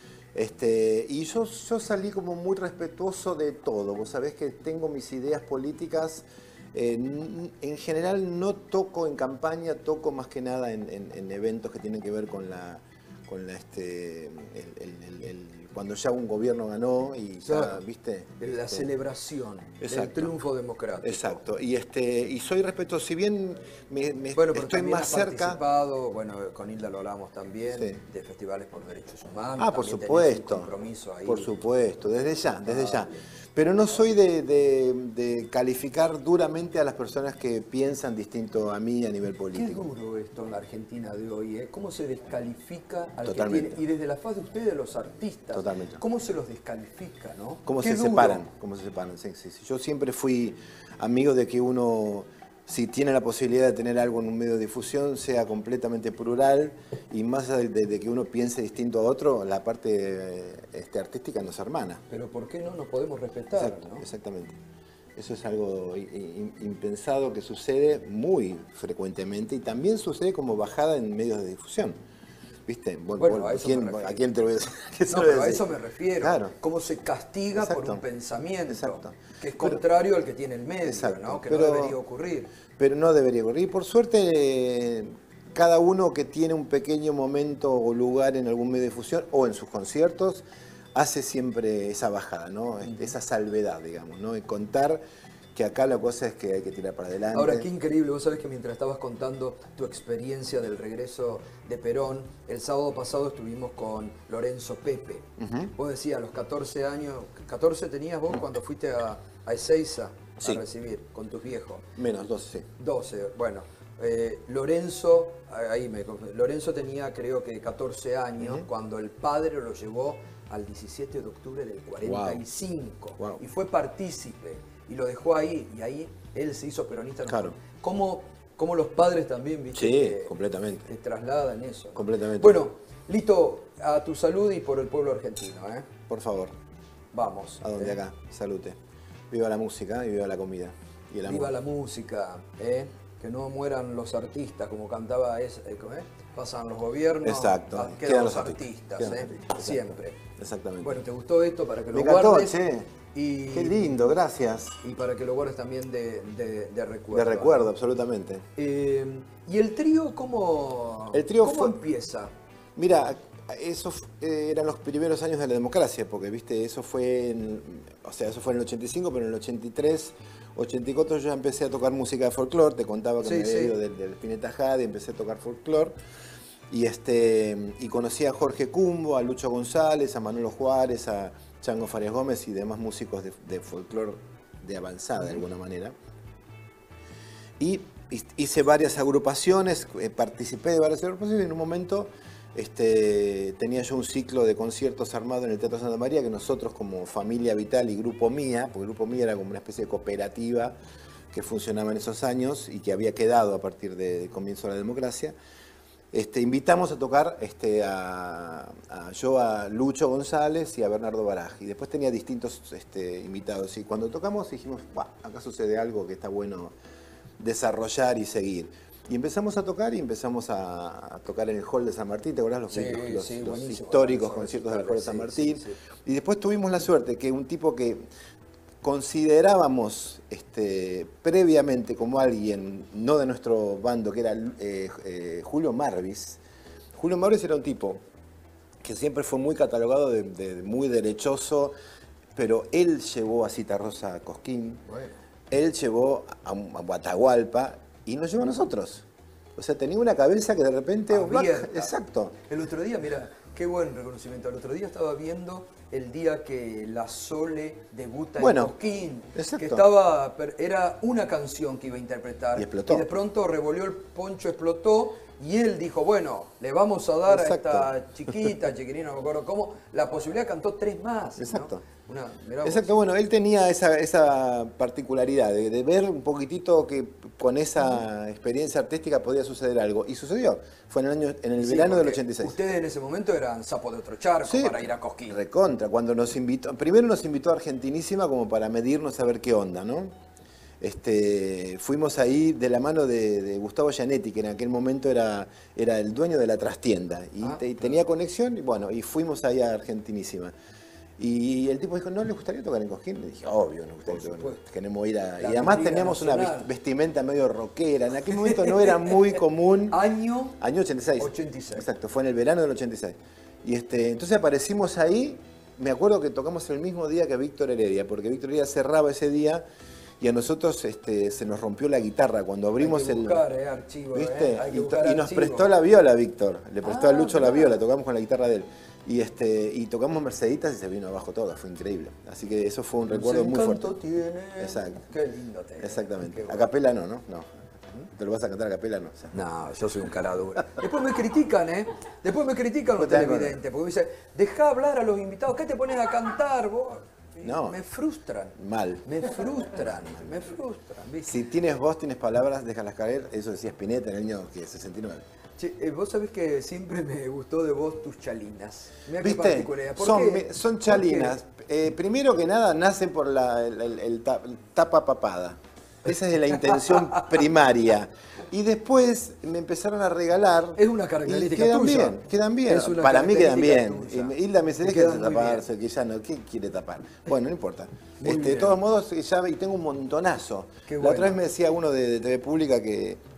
Este, y yo, yo salí como muy respetuoso de todo. Vos sabés que tengo mis ideas políticas. eh, n- en general no toco en campaña, toco más que nada en, en- en eventos que tienen que ver con la, con la este, el- el- el- el- cuando ya un gobierno ganó y ya, Claro. viste. De la Este, celebración del exacto. triunfo democrático. Exacto. Y este, y soy respetuoso, si bien me, me- Bueno, pero estoy también más has cerca. participado, bueno, con Hilda lo hablamos también, Sí. de festivales por derechos humanos. Ah, por también tenés un supuesto. compromiso ahí. Por supuesto, desde ya, desde ya. Notable. Pero no soy de, de- de calificar duramente a las personas que piensan distinto a mí a nivel Qué político. duro esto en la Argentina de hoy, ¿eh? ¿Cómo se descalifica al Totalmente. que tiene? Y desde la faz de ustedes, los artistas. Totalmente. ¿Cómo se los descalifica, no? ¿Cómo Qué se duro. separan? ¿Cómo se separan? Sí, sí, sí. Yo siempre fui amigo de que uno, si tiene la posibilidad de tener algo en un medio de difusión, sea completamente plural y más allá de, de- de que uno piense distinto a otro, la parte eh, este, artística nos hermana. Pero ¿por qué no nos podemos respetar, Exacto, no? exactamente. Eso es algo i- i- impensado que sucede muy frecuentemente y también sucede como bajada en medios de difusión. ¿Viste? Bueno, Bueno, bueno, a eso ¿quién- me refiero. ¿a quién te lo voy a decir? ¿Qué se No, lo voy pero a decir? eso me refiero. Claro. Cómo se castiga por Exacto. un pensamiento Exacto. que es Pero- contrario al que tiene el medio, Exacto. ¿no? Que Pero- no debería ocurrir. Pero no debería ocurrir. Y por suerte, eh, cada uno que tiene un pequeño momento o lugar en algún medio de difusión o en sus conciertos, hace siempre esa bajada, ¿no? Uh-huh. Esa salvedad, digamos, ¿no? Y contar que acá la cosa es que hay que tirar para adelante. Ahora, qué increíble, vos sabés que mientras estabas contando tu experiencia del regreso de Perón, el sábado pasado estuvimos con Lorenzo Pepe. Uh-huh. Vos decías, a los catorce años, ¿catorce tenías vos cuando fuiste a, a Ezeiza a sí. recibir con tus viejos? Menos, doce, sí. doce, bueno. Eh, Lorenzo, ahí me Lorenzo tenía creo que catorce años uh-huh. cuando el padre lo llevó al diecisiete de octubre del cuarenta y cinco. Wow. Wow. Y fue partícipe. Y lo dejó ahí, y ahí él se hizo peronista. Claro. ¿Cómo, cómo los padres también, viste? Sí, que, completamente. Te trasladan eso. Completamente. Bueno, Lito, a tu salud y por el pueblo argentino, ¿eh? Por favor. Vamos. A donde ¿eh? acá, salute. Viva la música y viva la comida. Y el amor. Viva la música, ¿eh? Que no mueran los artistas, como cantaba ese, ¿eh? Pasan los gobiernos, exacto. quedan, quedan los los artistas, artistas, ¿eh? artistas. Siempre. Exactamente. Bueno, ¿te gustó esto? Para que lo Me encantó, guardes. che. Y, Qué lindo, gracias. Y para que lo guardes también de, de, de recuerdo. De recuerdo, absolutamente. Eh, ¿Y el trío cómo, el trío cómo fue, empieza? Mira, esos eh, eran los primeros años de la democracia, porque viste, eso fue en, o sea, eso fue en el ochenta y cinco, pero en el ochenta y tres, ochenta y cuatro yo ya empecé a tocar música de folclore, te contaba que sí, me había sí. ido del, del Spinetta Jade y empecé a tocar folclore. Y, este, y conocí a Jorge Cumbo, a Lucho González, a Manolo Juárez, a Chango Farias Gómez y demás músicos de, de folclore de avanzada de alguna manera. Y hice varias agrupaciones, eh, participé de varias agrupaciones y en un momento este, tenía yo un ciclo de conciertos armado en el Teatro Santa María que nosotros como Familia Vital y Grupo Mía, porque Grupo Mía era como una especie de cooperativa que funcionaba en esos años y que había quedado a partir del comienzo de la democracia, Este, invitamos a tocar este, a, a, yo a Lucho González y a Bernardo Baraj. Y después tenía distintos este, invitados. Y cuando tocamos dijimos, acá sucede algo que está bueno desarrollar y seguir. Y empezamos a tocar y empezamos a, a tocar en el Hall de San Martín. ¿Te acordás los, sí, los, sí, los históricos conciertos del Hall de San Martín? Sí, sí. Y después tuvimos la suerte que un tipo que considerábamos este, previamente como alguien, no de nuestro bando, que era eh, eh, Julio Marvis. Julio Marvis era un tipo que siempre fue muy catalogado de, de, de muy derechoso, pero él llevó a Citarrosa a Cosquín, bueno. Él llevó a, a Atahualpa y nos llevó a nosotros. O sea, tenía una cabeza que de repente... Abierta. Exacto. El otro día, mira, qué buen reconocimiento. El otro día estaba viendo el día que la Sole debuta bueno, en Cosquín, exacto. que estaba, era una canción que iba a interpretar. Y explotó. Y de pronto revolvió el poncho, explotó, y él dijo, bueno, le vamos a dar exacto. a esta chiquita, chiquirina, no me acuerdo cómo, la posibilidad, cantó tres más. Exacto. ¿no? Una, exacto, bueno, él tenía esa, esa particularidad de, de ver un poquitito que con esa experiencia artística podía suceder algo. Y sucedió. Fue en el, año, en el sí, verano del ochenta y seis. Ustedes en ese momento eran sapos de otro charco sí, para ir a Cosquín. Recontra, cuando nos invitó, primero nos invitó a Argentinísima como para medirnos a ver qué onda, ¿no? Este, fuimos ahí de la mano de, de Gustavo Gianetti, que en aquel momento era, era el dueño de la trastienda. Y, ah, te, y tenía conexión, y bueno, y fuimos ahí a Argentinísima. Y el tipo dijo, ¿no les gustaría tocar en Cosquín? Le dije, obvio, nos gustaría tocar en Cosquín. Queremos ir a... La y además teníamos nacional. Una vestimenta medio rockera. En aquel momento no era muy común. ¿Año? Año ochenta y seis. ochenta y seis. Exacto, fue en el verano del ochenta y seis. Y este, entonces aparecimos ahí. Me acuerdo que tocamos el mismo día que Víctor Heredia, porque Víctor Heredia cerraba ese día y a nosotros este, se nos rompió la guitarra cuando abrimos Hay que buscar, el... Eh, archivo, ¿viste? Eh, hay que y, buscar y nos archivo. prestó la viola, Víctor. Le prestó ah, a Lucho claro. la viola, tocamos con la guitarra de él. Y, este, y tocamos Merceditas y se vino abajo toda, fue increíble. Así que eso fue un recuerdo un muy fuerte. Tiene. Exacto. Qué lindo te. Exactamente. Qué bueno. A capela no, ¿no? No. ¿Te lo vas a cantar a capela? No. O sea, no, yo soy un cara dura. Después me critican, ¿eh? Después me critican los televidentes, porque me dicen, dejá hablar a los invitados, ¿qué te pones a cantar vos? No. Me frustran. Mal. Me frustran, me frustran. ¿Viste? Si tienes voz, tienes palabras, déjalas caer. Eso decía Spinetta en el año sesenta y nueve. Che, eh, vos sabés que siempre me gustó de vos tus chalinas. Mirá qué ¿viste? particularidad. ¿Por son, qué? son chalinas. Eh, primero que nada, nacen por la, el, el, el tapa papada. Esa es la intención primaria. Y después me empezaron a regalar. Es una característica quedan tuya. bien, quedan bien. Es una Para mí quedan bien. tuya. Hilda me dice, deja de taparse, que ya no, ¿qué quiere tapar? Bueno, no importa. Este, de todos modos, ya y tengo un montonazo. Qué la bueno. otra vez me decía uno de, de T V Pública que,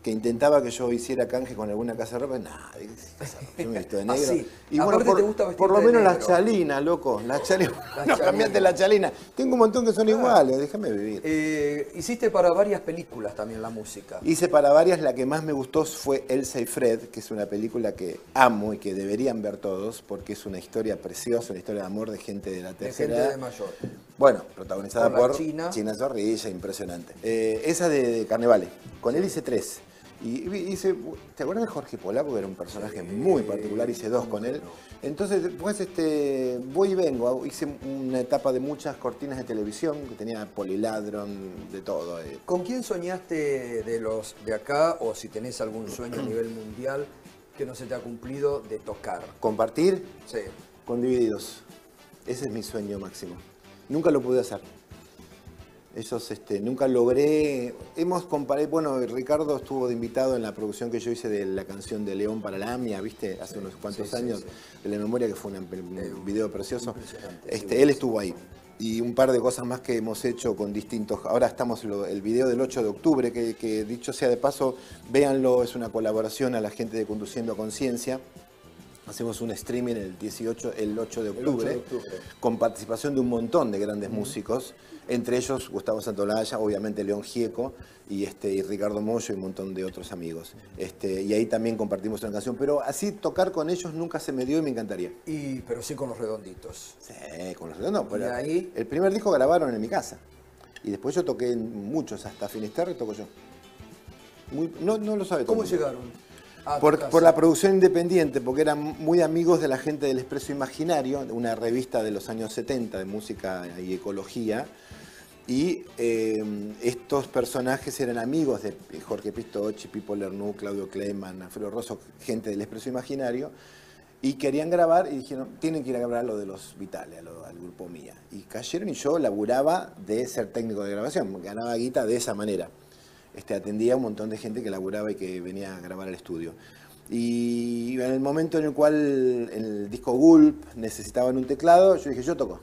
que intentaba que yo hiciera canje con alguna casa de ropa, nada, yo me he visto de negro. Así. Y Aparte bueno, por, te gusta vestirte por lo de menos negro. las chalinas, loco, las chalinas, Las no chalinas. cambiaste la chalina. Tengo un montón que son iguales, déjame vivir. Eh, hiciste para varias películas también la música. Hice para varias, la que más me gustó fue Elsa y Fred, que es una película que amo y que deberían ver todos, porque es una historia preciosa, una historia de amor de gente de la De tercera gente edad. de mayor. Bueno, protagonizada Por la por China. China Zorrilla, impresionante. Eh, esa de, de Carnevale. Con él hice tres. Y hice, ¿te acuerdas de Jorge Polaco? Que era un personaje muy particular, hice dos con él. Entonces, después este, voy y vengo, hice una etapa de muchas cortinas de televisión, que tenía Poliladron, de todo. eh. ¿Con quién soñaste de los de acá, o si tenés algún sueño a nivel mundial que no se te ha cumplido, de tocar? Compartir Sí. con Divididos. Ese es mi sueño máximo. Nunca lo pude hacer. Esos, este, nunca logré. Hemos comparado. Bueno, Ricardo estuvo de invitado en la producción que yo hice de la canción de León para la AMIA, ¿viste? Hace unos cuantos sí, sí, años, sí. de la memoria, que fue una- un video precioso. Impresionante, Este, sí, él sí. estuvo ahí. Y un par de cosas más que hemos hecho con distintos. Ahora estamos lo- el video del ocho de octubre, que, que dicho sea de paso, véanlo, es una colaboración a la gente de Conduciendo a Conciencia. Hacemos un streaming el dieciocho, el ocho de octubre, de octubre. con participación de un montón de grandes músicos, entre ellos Gustavo Santolaya, obviamente León Gieco y, este, y Ricardo Mollo y un montón de otros amigos. Este, y ahí también compartimos una canción, pero así tocar con ellos nunca se me dio y me encantaría. Y, pero sí con los redonditos. Sí, con los redondos. pero Y ahí- El primer disco grabaron en mi casa. Y después yo toqué en muchos, hasta Finisterre toco yo. Muy- no, no lo sabe todo ¿Cómo el mundo. llegaron? a tu Por, casa? por la producción independiente, porque eran muy amigos de la gente del Expreso Imaginario, una revista de los años setenta de música y ecología. Y eh, estos personajes eran amigos de Jorge Pistocchi, Pipo Lernú, Claudio Kleiman, Alfredo Rosso, gente del Expreso Imaginario. Y querían grabar y dijeron, tienen que ir a grabar lo de los Vitales, a lo- al grupo Mía. Y cayeron y yo laburaba de ser técnico de grabación, ganaba guita de esa manera. Este, atendía a un montón de gente que laburaba y que venía a grabar al estudio. Y en el momento en el cual el disco Gulp necesitaban un teclado, yo dije, yo toco.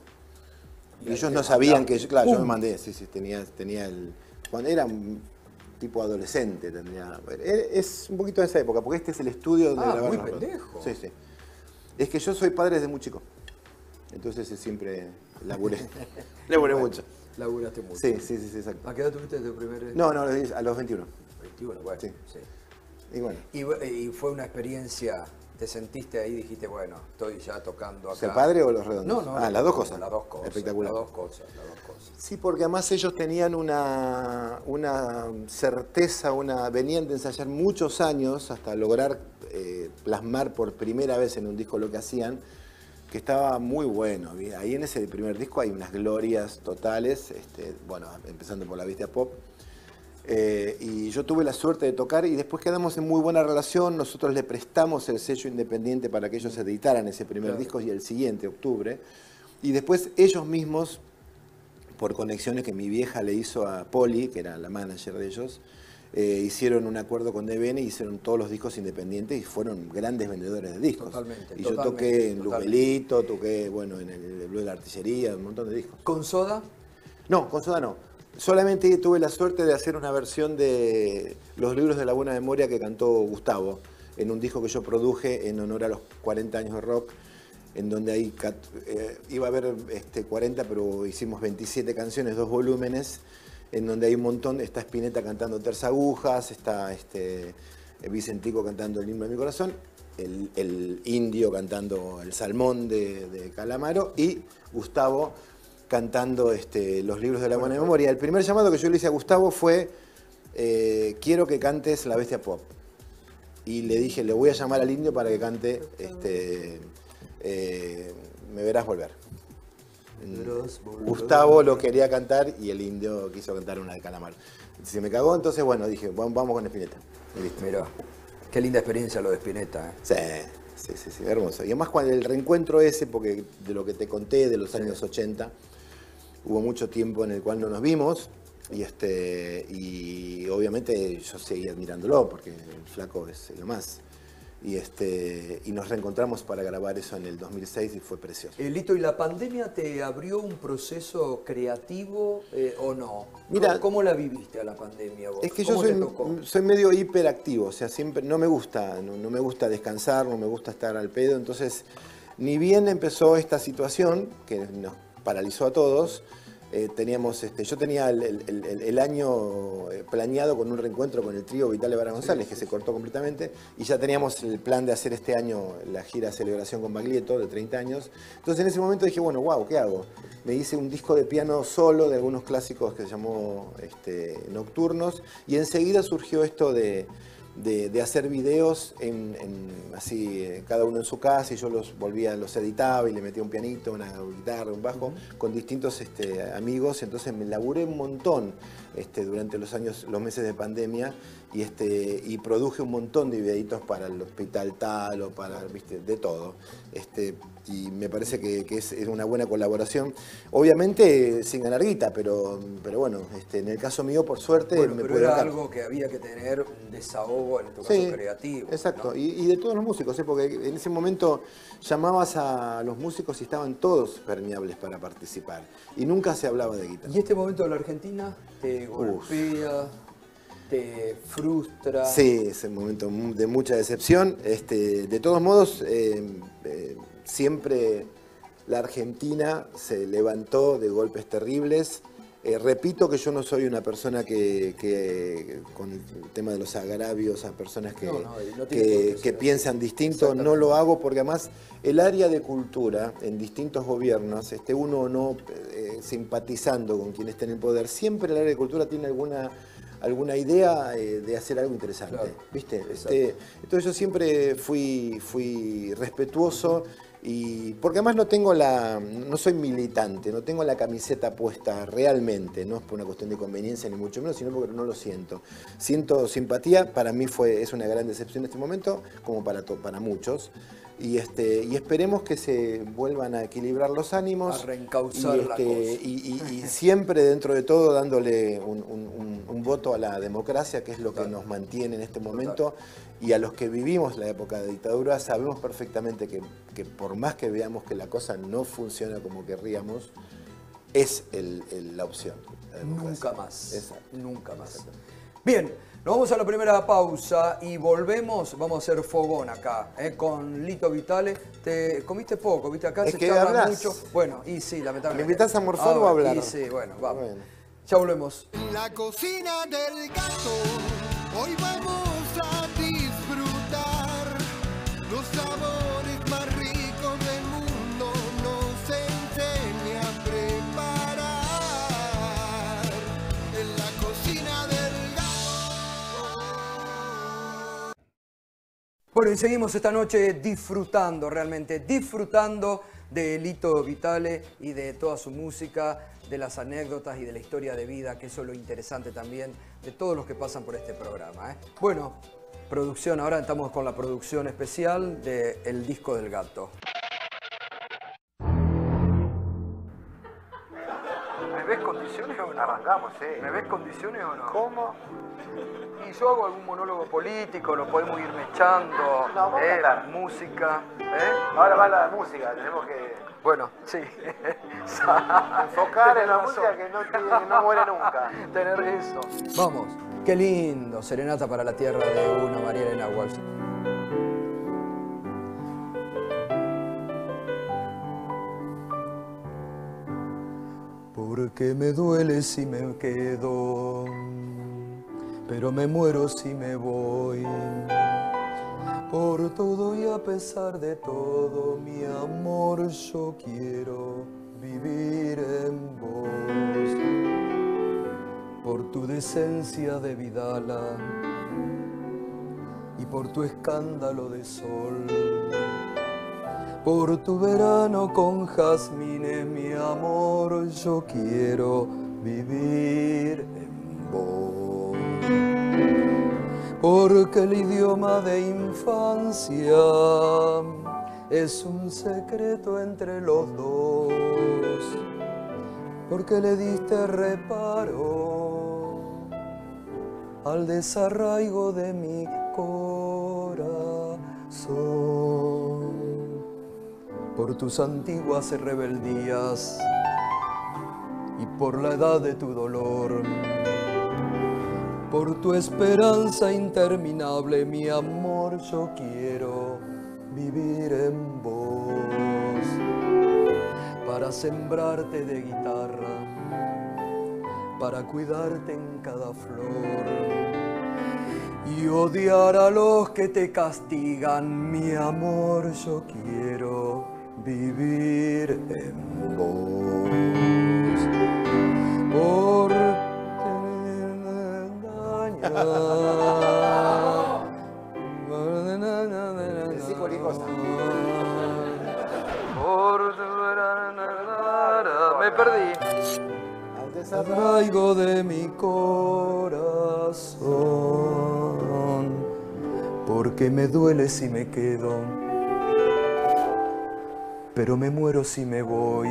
Y Y ellos ahí no te sabían mandaste. que yo, claro, yo me ¡Pum! mandé, sí, sí, tenía, tenía el... Cuando era un tipo adolescente, tendría... Es un poquito de esa época, porque este es el estudio donde Ah, grabaron muy los- pendejo. Sí, sí. Es que yo soy padre desde muy chico. Entonces eh, siempre laburé. laburé Bueno, mucho. Laburaste mucho. Sí, sí, sí, sí, exacto. ¿A qué edad tuviste tu primer...? No, no, a los veintiuno. veintiuno, bueno. Sí. Sí. Y bueno, Y, y fue una experiencia, te sentiste ahí y dijiste, bueno, estoy ya tocando acá. ¿ser padre o los redondos? No, no. Ah, las dos cosas. Las dos cosas. Espectacular. Las dos cosas, las dos cosas. sí, porque además ellos tenían una, una certeza, una, venían de ensayar muchos años hasta lograr eh, plasmar por primera vez en un disco lo que hacían, que estaba muy bueno. Ahí en ese primer disco hay unas glorias totales, este, bueno, empezando por La Bestia Pop. Eh, y yo tuve la suerte de tocar y después quedamos en muy buena relación. Nosotros le prestamos el sello independiente para que ellos editaran ese primer Claro. disco y el siguiente, octubre. Y después ellos mismos, por conexiones que mi vieja le hizo a Poli, que era la manager de ellos, eh, hicieron un acuerdo con D B N y hicieron todos los discos independientes y fueron grandes vendedores de discos. Totalmente, y yo totalmente, toqué en Luz totalmente. Belito, toqué bueno, en el, el Blue de la Artillería, un montón de discos. ¿Con Soda? No, con Soda no. Solamente tuve la suerte de hacer una versión de Los Libros de la Buena Memoria que cantó Gustavo, en un disco que yo produje en honor a los cuarenta años de rock, en donde ahí eh, iba a haber este, cuarenta, pero hicimos veintisiete canciones, dos volúmenes, en donde hay un montón, está Spinetta cantando Terza Agujas, está este, Vicentico cantando El himno de mi corazón, el, el Indio cantando El Salmón de, de Calamaro y Gustavo cantando este, Los Libros de la Buena Memoria. El primer llamado que yo le hice a Gustavo fue, eh, quiero que cantes La Bestia Pop. Y le dije, le voy a llamar al Indio para que cante este, eh, Me Verás Volver. Verás volver. Gustavo lo quería cantar y el Indio quiso cantar una de Calamaro. Se me cagó, entonces bueno, dije, vamos vamos con Spinetta. Y listo. Mirá, qué linda experiencia lo de Spinetta, ¿eh? Sí, sí, sí, sí, hermoso. Y además cuando el reencuentro ese, porque de lo que te conté de los años ochenta, hubo mucho tiempo en el cual no nos vimos y, este, y obviamente yo seguí admirándolo porque el flaco es lo más. Y, este, y nos reencontramos para grabar eso en el dos mil seis y fue precioso. Eh, Lito, ¿y la pandemia te abrió un proceso creativo eh, o no? Mira, ¿Cómo la viviste a la pandemia vos? Es que yo ¿Cómo te soy, tocó? soy medio hiperactivo, o sea, siempre no me gusta, no, no me gusta descansar, no me gusta estar al pedo, entonces ni bien empezó esta situación que nos paralizó a todos, eh, teníamos, este, yo tenía el, el, el, el año planeado con un reencuentro con el trío Vital Ebara González, que se cortó completamente, y ya teníamos el plan de hacer este año la gira Celebración con Baglietto de treinta años. Entonces en ese momento dije, bueno, wow, ¿qué hago? Me hice un disco de piano solo de algunos clásicos que se llamó este, Nocturnos, y enseguida surgió esto de... De, de hacer videos en, en, así, cada uno en su casa, y yo los volvía, los editaba y le metía un pianito, una guitarra, un bajo, uh-huh. con distintos este, amigos. Entonces me laburé un montón este, durante los años, los meses de pandemia, y, este, y produje un montón de videitos para el Hospital Tal o para, viste, de todo. Este, y me parece que, que es, es una buena colaboración. Obviamente sin ganar guita, pero, pero bueno, este, en el caso mío, por suerte, bueno, me pero pude era bancar. algo que había que tener un desahogo, en tu caso Sí, creativo. Exacto, ¿no? y, y de todos los músicos, ¿eh? Porque en ese momento llamabas a los músicos y estaban todos permeables para participar. Y nunca se hablaba de guitarra. ¿Y este momento de la Argentina te golpea, te frustra? Sí, es un momento de mucha decepción. Este, de todos modos, eh, eh, siempre la Argentina se levantó de golpes terribles. Eh, repito que yo no soy una persona que, que con el tema de los agravios a personas que, no, no, no que, que piensan distinto, no lo hago, porque además el área de cultura en distintos gobiernos, este, uno o no eh, simpatizando con quien esté en el poder, siempre el área de cultura tiene alguna... alguna idea eh, de hacer algo interesante, claro. ¿Viste? Este, entonces yo siempre fui, fui respetuoso, y porque además no tengo la, no soy militante, no tengo la camiseta puesta realmente, no es por una cuestión de conveniencia ni mucho menos, sino porque no lo siento. Siento simpatía, para mí fue, es una gran decepción en este momento, como para, para muchos. Y, este, y esperemos que se vuelvan a equilibrar los ánimos. A reencauzar y, este, la cosa. Y, y, y siempre dentro de todo dándole un, un, un, un voto a la democracia, que es lo que nos mantiene en este momento. Y a los que vivimos la época de dictadura sabemos perfectamente que, que por más que veamos que la cosa no funciona como querríamos, es el, el, la opción. La nunca más. Exacto. Nunca más. Exacto. Bien. Nos vamos a la primera pausa y volvemos, vamos a hacer fogón acá, ¿eh? Con Lito Vitale. Te comiste poco, viste, acá es se que charla hablas. mucho. Bueno, y sí, lamentablemente. ¿Me invitas a morfar ah, o a hablar? Y sí, bueno, vamos. Bueno. Ya volvemos. En la cocina del gato, hoy vamos a disfrutar los sabores más ricos del mundo, nos enseña a preparar en la cocina del Bueno, y seguimos esta noche disfrutando, realmente disfrutando de Lito Vitale y de toda su música, de las anécdotas y de la historia de vida, que eso es lo interesante también de todos los que pasan por este programa, ¿eh? Bueno, producción, ahora estamos con la producción especial de El Disco del Gato. ¿Me ves condiciones o no? Arrancamos, ¿eh? ¿Me ves condiciones o no? ¿Cómo? Y yo hago algún monólogo político, lo podemos ir mechando, no, vamos eh, a hablar. música, ¿eh? Ahora va la música, tenemos que... Bueno, sí. Enfocar en la música que no, que no muere nunca. Tener eso. Vamos. Qué lindo, Serenata para la Tierra de una María Elena Walsh. Porque me duele si me quedo, pero me muero si me voy. Por todo y a pesar de todo, mi amor, yo quiero vivir en vos. Por tu decencia de Vidala y por tu escándalo de sol. Por tu verano con jazmines, mi amor, yo quiero vivir en vos. Porque el idioma de infancia es un secreto entre los dos. Porque le diste reparo al desarraigo de mi corazón. por tus antiguas rebeldías y por la edad de tu dolor, por tu esperanza interminable, mi amor, yo quiero vivir en vos, para sembrarte de guitarra, para cuidarte en cada flor y odiar a los que te castigan, mi amor, yo quiero vivir en vos, por Decí cualquier cosa. Me perdí. Al desarraigo Arraigo de mi corazón, porque me duele si me quedo, pero me muero si me voy.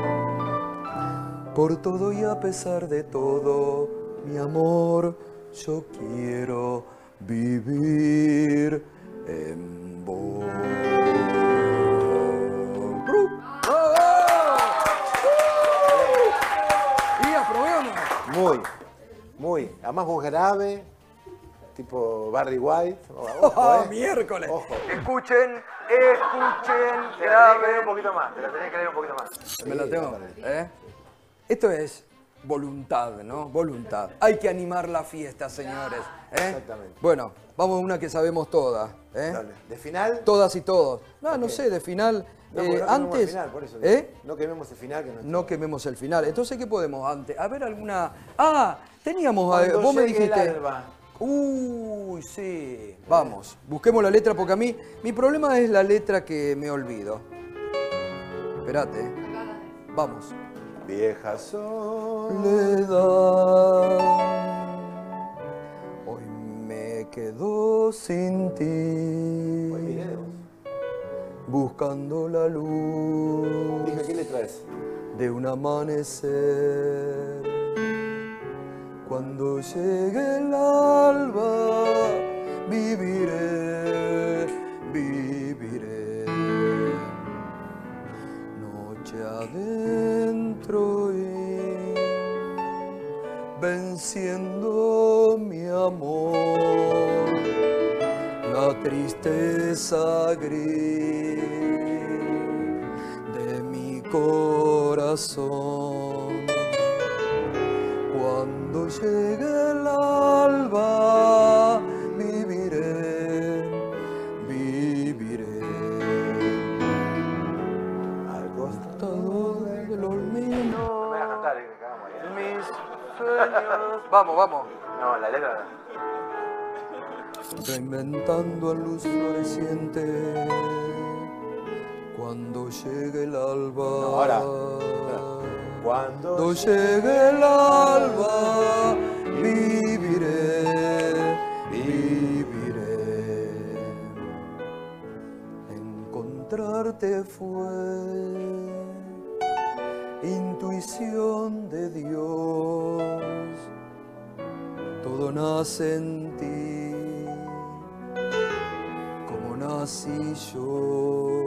Por todo y a pesar de todo, mi amor, yo quiero vivir en vos. ¿Y aprobé o no? Muy, muy. Además vos grave, tipo Barry White. Ojo, ¡Oh, eh. miércoles! Ojo. Escuchen, escuchen, Te la tenés que leer grave. un poquito más, te la tenés que leer un poquito más. Me la Sí, tengo. me parece. ¿Eh? Esto es voluntad, ¿no? Voluntad. Hay que animar la fiesta, señores. ¿eh? Exactamente. Bueno, vamos a una que sabemos todas. ¿eh? Dale. ¿De final? Todas y todos. No, no Ok. sé, de final. No, eh, porque no quememos antes. el final, por eso. ¿eh? No quememos el final. Que no, No quememos el final. Entonces, ¿qué podemos antes? A ver alguna. Ah, teníamos. eh, Cuando vos me llegue el dijiste. alba. Uy, sí. Vamos, busquemos la letra porque a mí. Mi problema es la letra que me olvido. Espérate. Vamos. Vieja soledad. Hoy me quedo sin ti, Buen video. buscando la luz Dije, ¿qué letra es? de un amanecer. Cuando llegue el alba, viviré, viviré. Noche adentro y venciendo mi amor, la tristeza gris de mi corazón. Cuando llegue el alba, viviré, viviré. Al costado. Todo del olvido. No me voy a cantar, que cagamos ahí. Mis sueños. Vamos, vamos. No, la letra. Reinventando a luz floreciente. Cuando llegue el alba. No, ahora. Cuando Cuando llegue el alba, viviré, viviré. Encontrarte fue intuición de Dios. Todo nace en ti, como nací yo.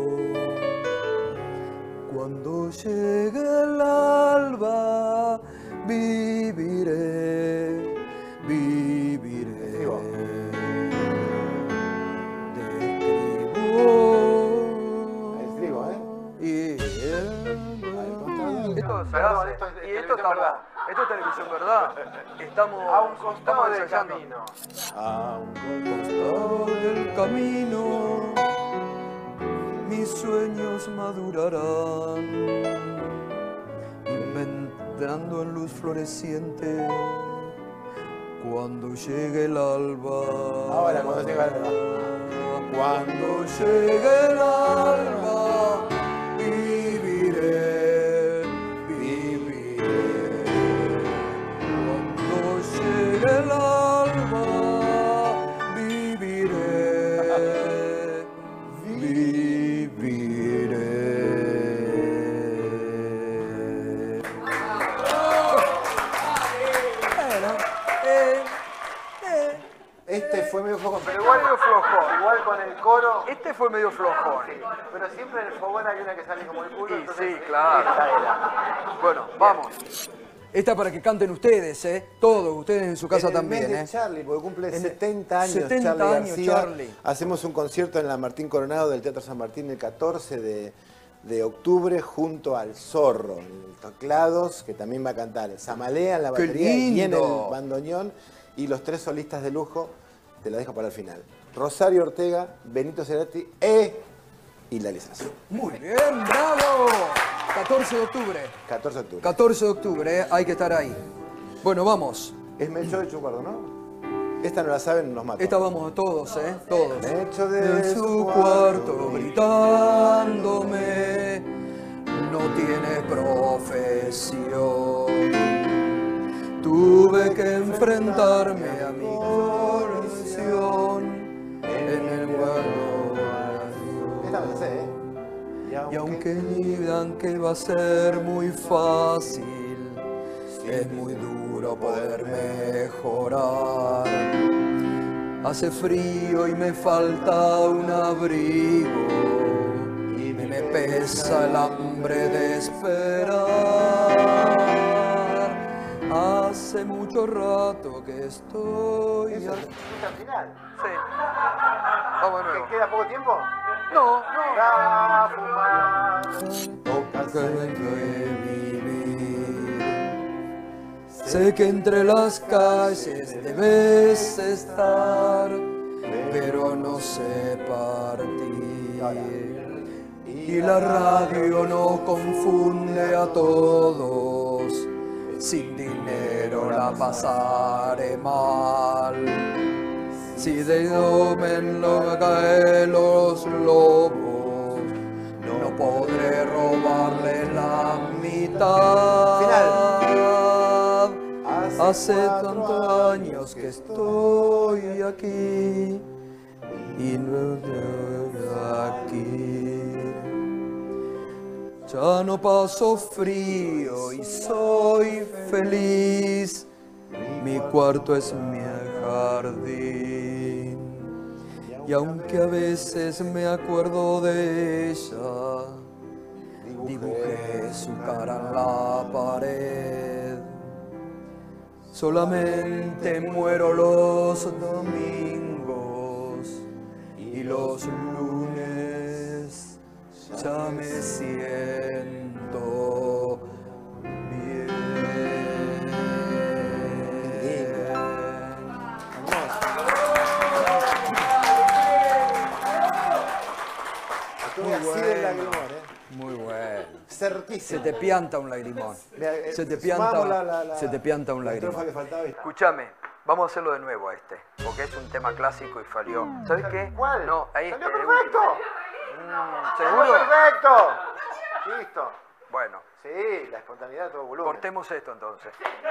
Cuando llegue el alba, viviré, viviré. Escribo. Describo. Ahí escribo, ¿eh? Y, esto se Perdón, hace. esto es Y esto, televisión estamos, verdad. esto es televisión, ¿verdad? Estamos, A un costado estamos del ensayando. camino. A un Costado del camino, mis sueños madurarán, inventando en luz floreciente, cuando llegue el alba. Ahora, cuando llegue el alba. Cuando llegue el alba, viviré, viviré. Cuando llegue el alba, viviré, viviré. Bueno, eh, eh. Este fue medio flojón, pero Igual igual, medio flojón. igual con el coro. Este fue medio flojón. Sí, pero siempre en el fogón hay una que sale como el culo. Y entonces, sí, claro. esta era. Bueno, vamos. Esta para que canten ustedes, ¿eh? Todos, ustedes en su casa En el también, mes de ¿eh? Charlie, porque cumple En el- setenta años setenta Charlie años, García. Charlie. Hacemos un concierto en la Martín Coronado del Teatro San Martín el catorce de, de octubre junto al Zorro, en teclados, que también va a cantar Zamalea en la ¡Qué batería y en lindo! el bandoneón, y los tres solistas de lujo, te la dejo para el final. Rosario Ortega, Benito Cerati e Hilary Sasso. Muy bien, bravo. catorce de octubre. catorce de octubre. catorce de octubre, ¿eh? Hay que estar ahí. Bueno, vamos. Es Mecho de Chucardo, ¿no? Esta no la saben, nos mata. Esta vamos todos, ¿eh? Todos. Me echo de De su cuarto gritándome, no tiene profesión. Tuve que enfrentarme a mi condición en el guardo. Esta me la sé, ¿eh? Y aunque digan que va a ser muy fácil, es muy duro poder mejorar. Hace frío y me falta un abrigo, y me pesa el hambre de esperar. Hace mucho rato que estoy... ¿Eso al- es al final? Sí. Vamos de nuevo. ¿Que queda poco tiempo? No, no. Para fumar. Que vengo de vivir. Sé que entre las calles debes estar, pero no sé partir. Y la radio nos confunde a todos. Sin dinero la pasaré mal. Si de domen lo caen los lobos, no podré robarle la mitad. Final. Hace tantos años que estoy aquí y no estoy aquí. Ya no paso frío y soy feliz. Mi cuarto es mi jardín. Y aunque a veces me acuerdo de ella, dibujé su cara en la pared. Solamente muero los domingos y los lunes ya me siento bien. Estuve así del lagrimón, ¿eh? Muy bueno. Se Certísimo. te pianta un lagrimón. Mira, eh, Se te sumamos pianta, la- la- la- se te pianta un la estrofa lagrimón. que faltaba y- Escúchame, vamos a hacerlo de nuevo a este, porque es un tema clásico y falló. ¿Sabes qué? ¿Cuál? No, ahí ¡Salió este, perfecto! Mm, ¡Salió ¿Seguro? perfecto! Listo. Bueno, Sí, la espontaneidad a todo volumen. cortemos esto entonces.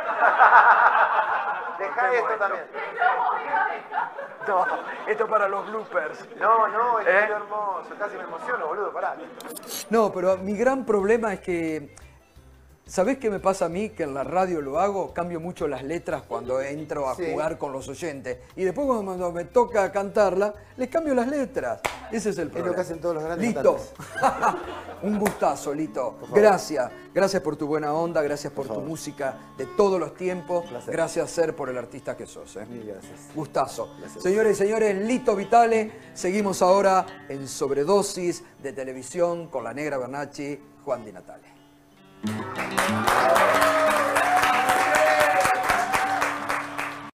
Dejá cortemos esto esto. también. No, esto para los bloopers. No, no, es ¿Eh? hermoso. Casi me emociono, boludo, pará. No, pero mi gran problema es que, ¿sabés qué me pasa a mí? Que en la radio lo hago, cambio mucho las letras cuando entro a Sí. jugar con los oyentes. Y después cuando me toca cantarla, les cambio las letras. Ese es el problema. lo que hacen todos los grandes Lito. Un gustazo, Lito. Gracias. Gracias por tu buena onda, gracias por, Por tu favor. música de todos los tiempos. Placer. Gracias, Ser, por el artista que sos. ¿eh? Mil gracias. Gustazo. Gracias. Señores y señores, Lito Vitale. Seguimos ahora en Sobredosis de Televisión con la Negra Bernacchi, Juan Di Natale.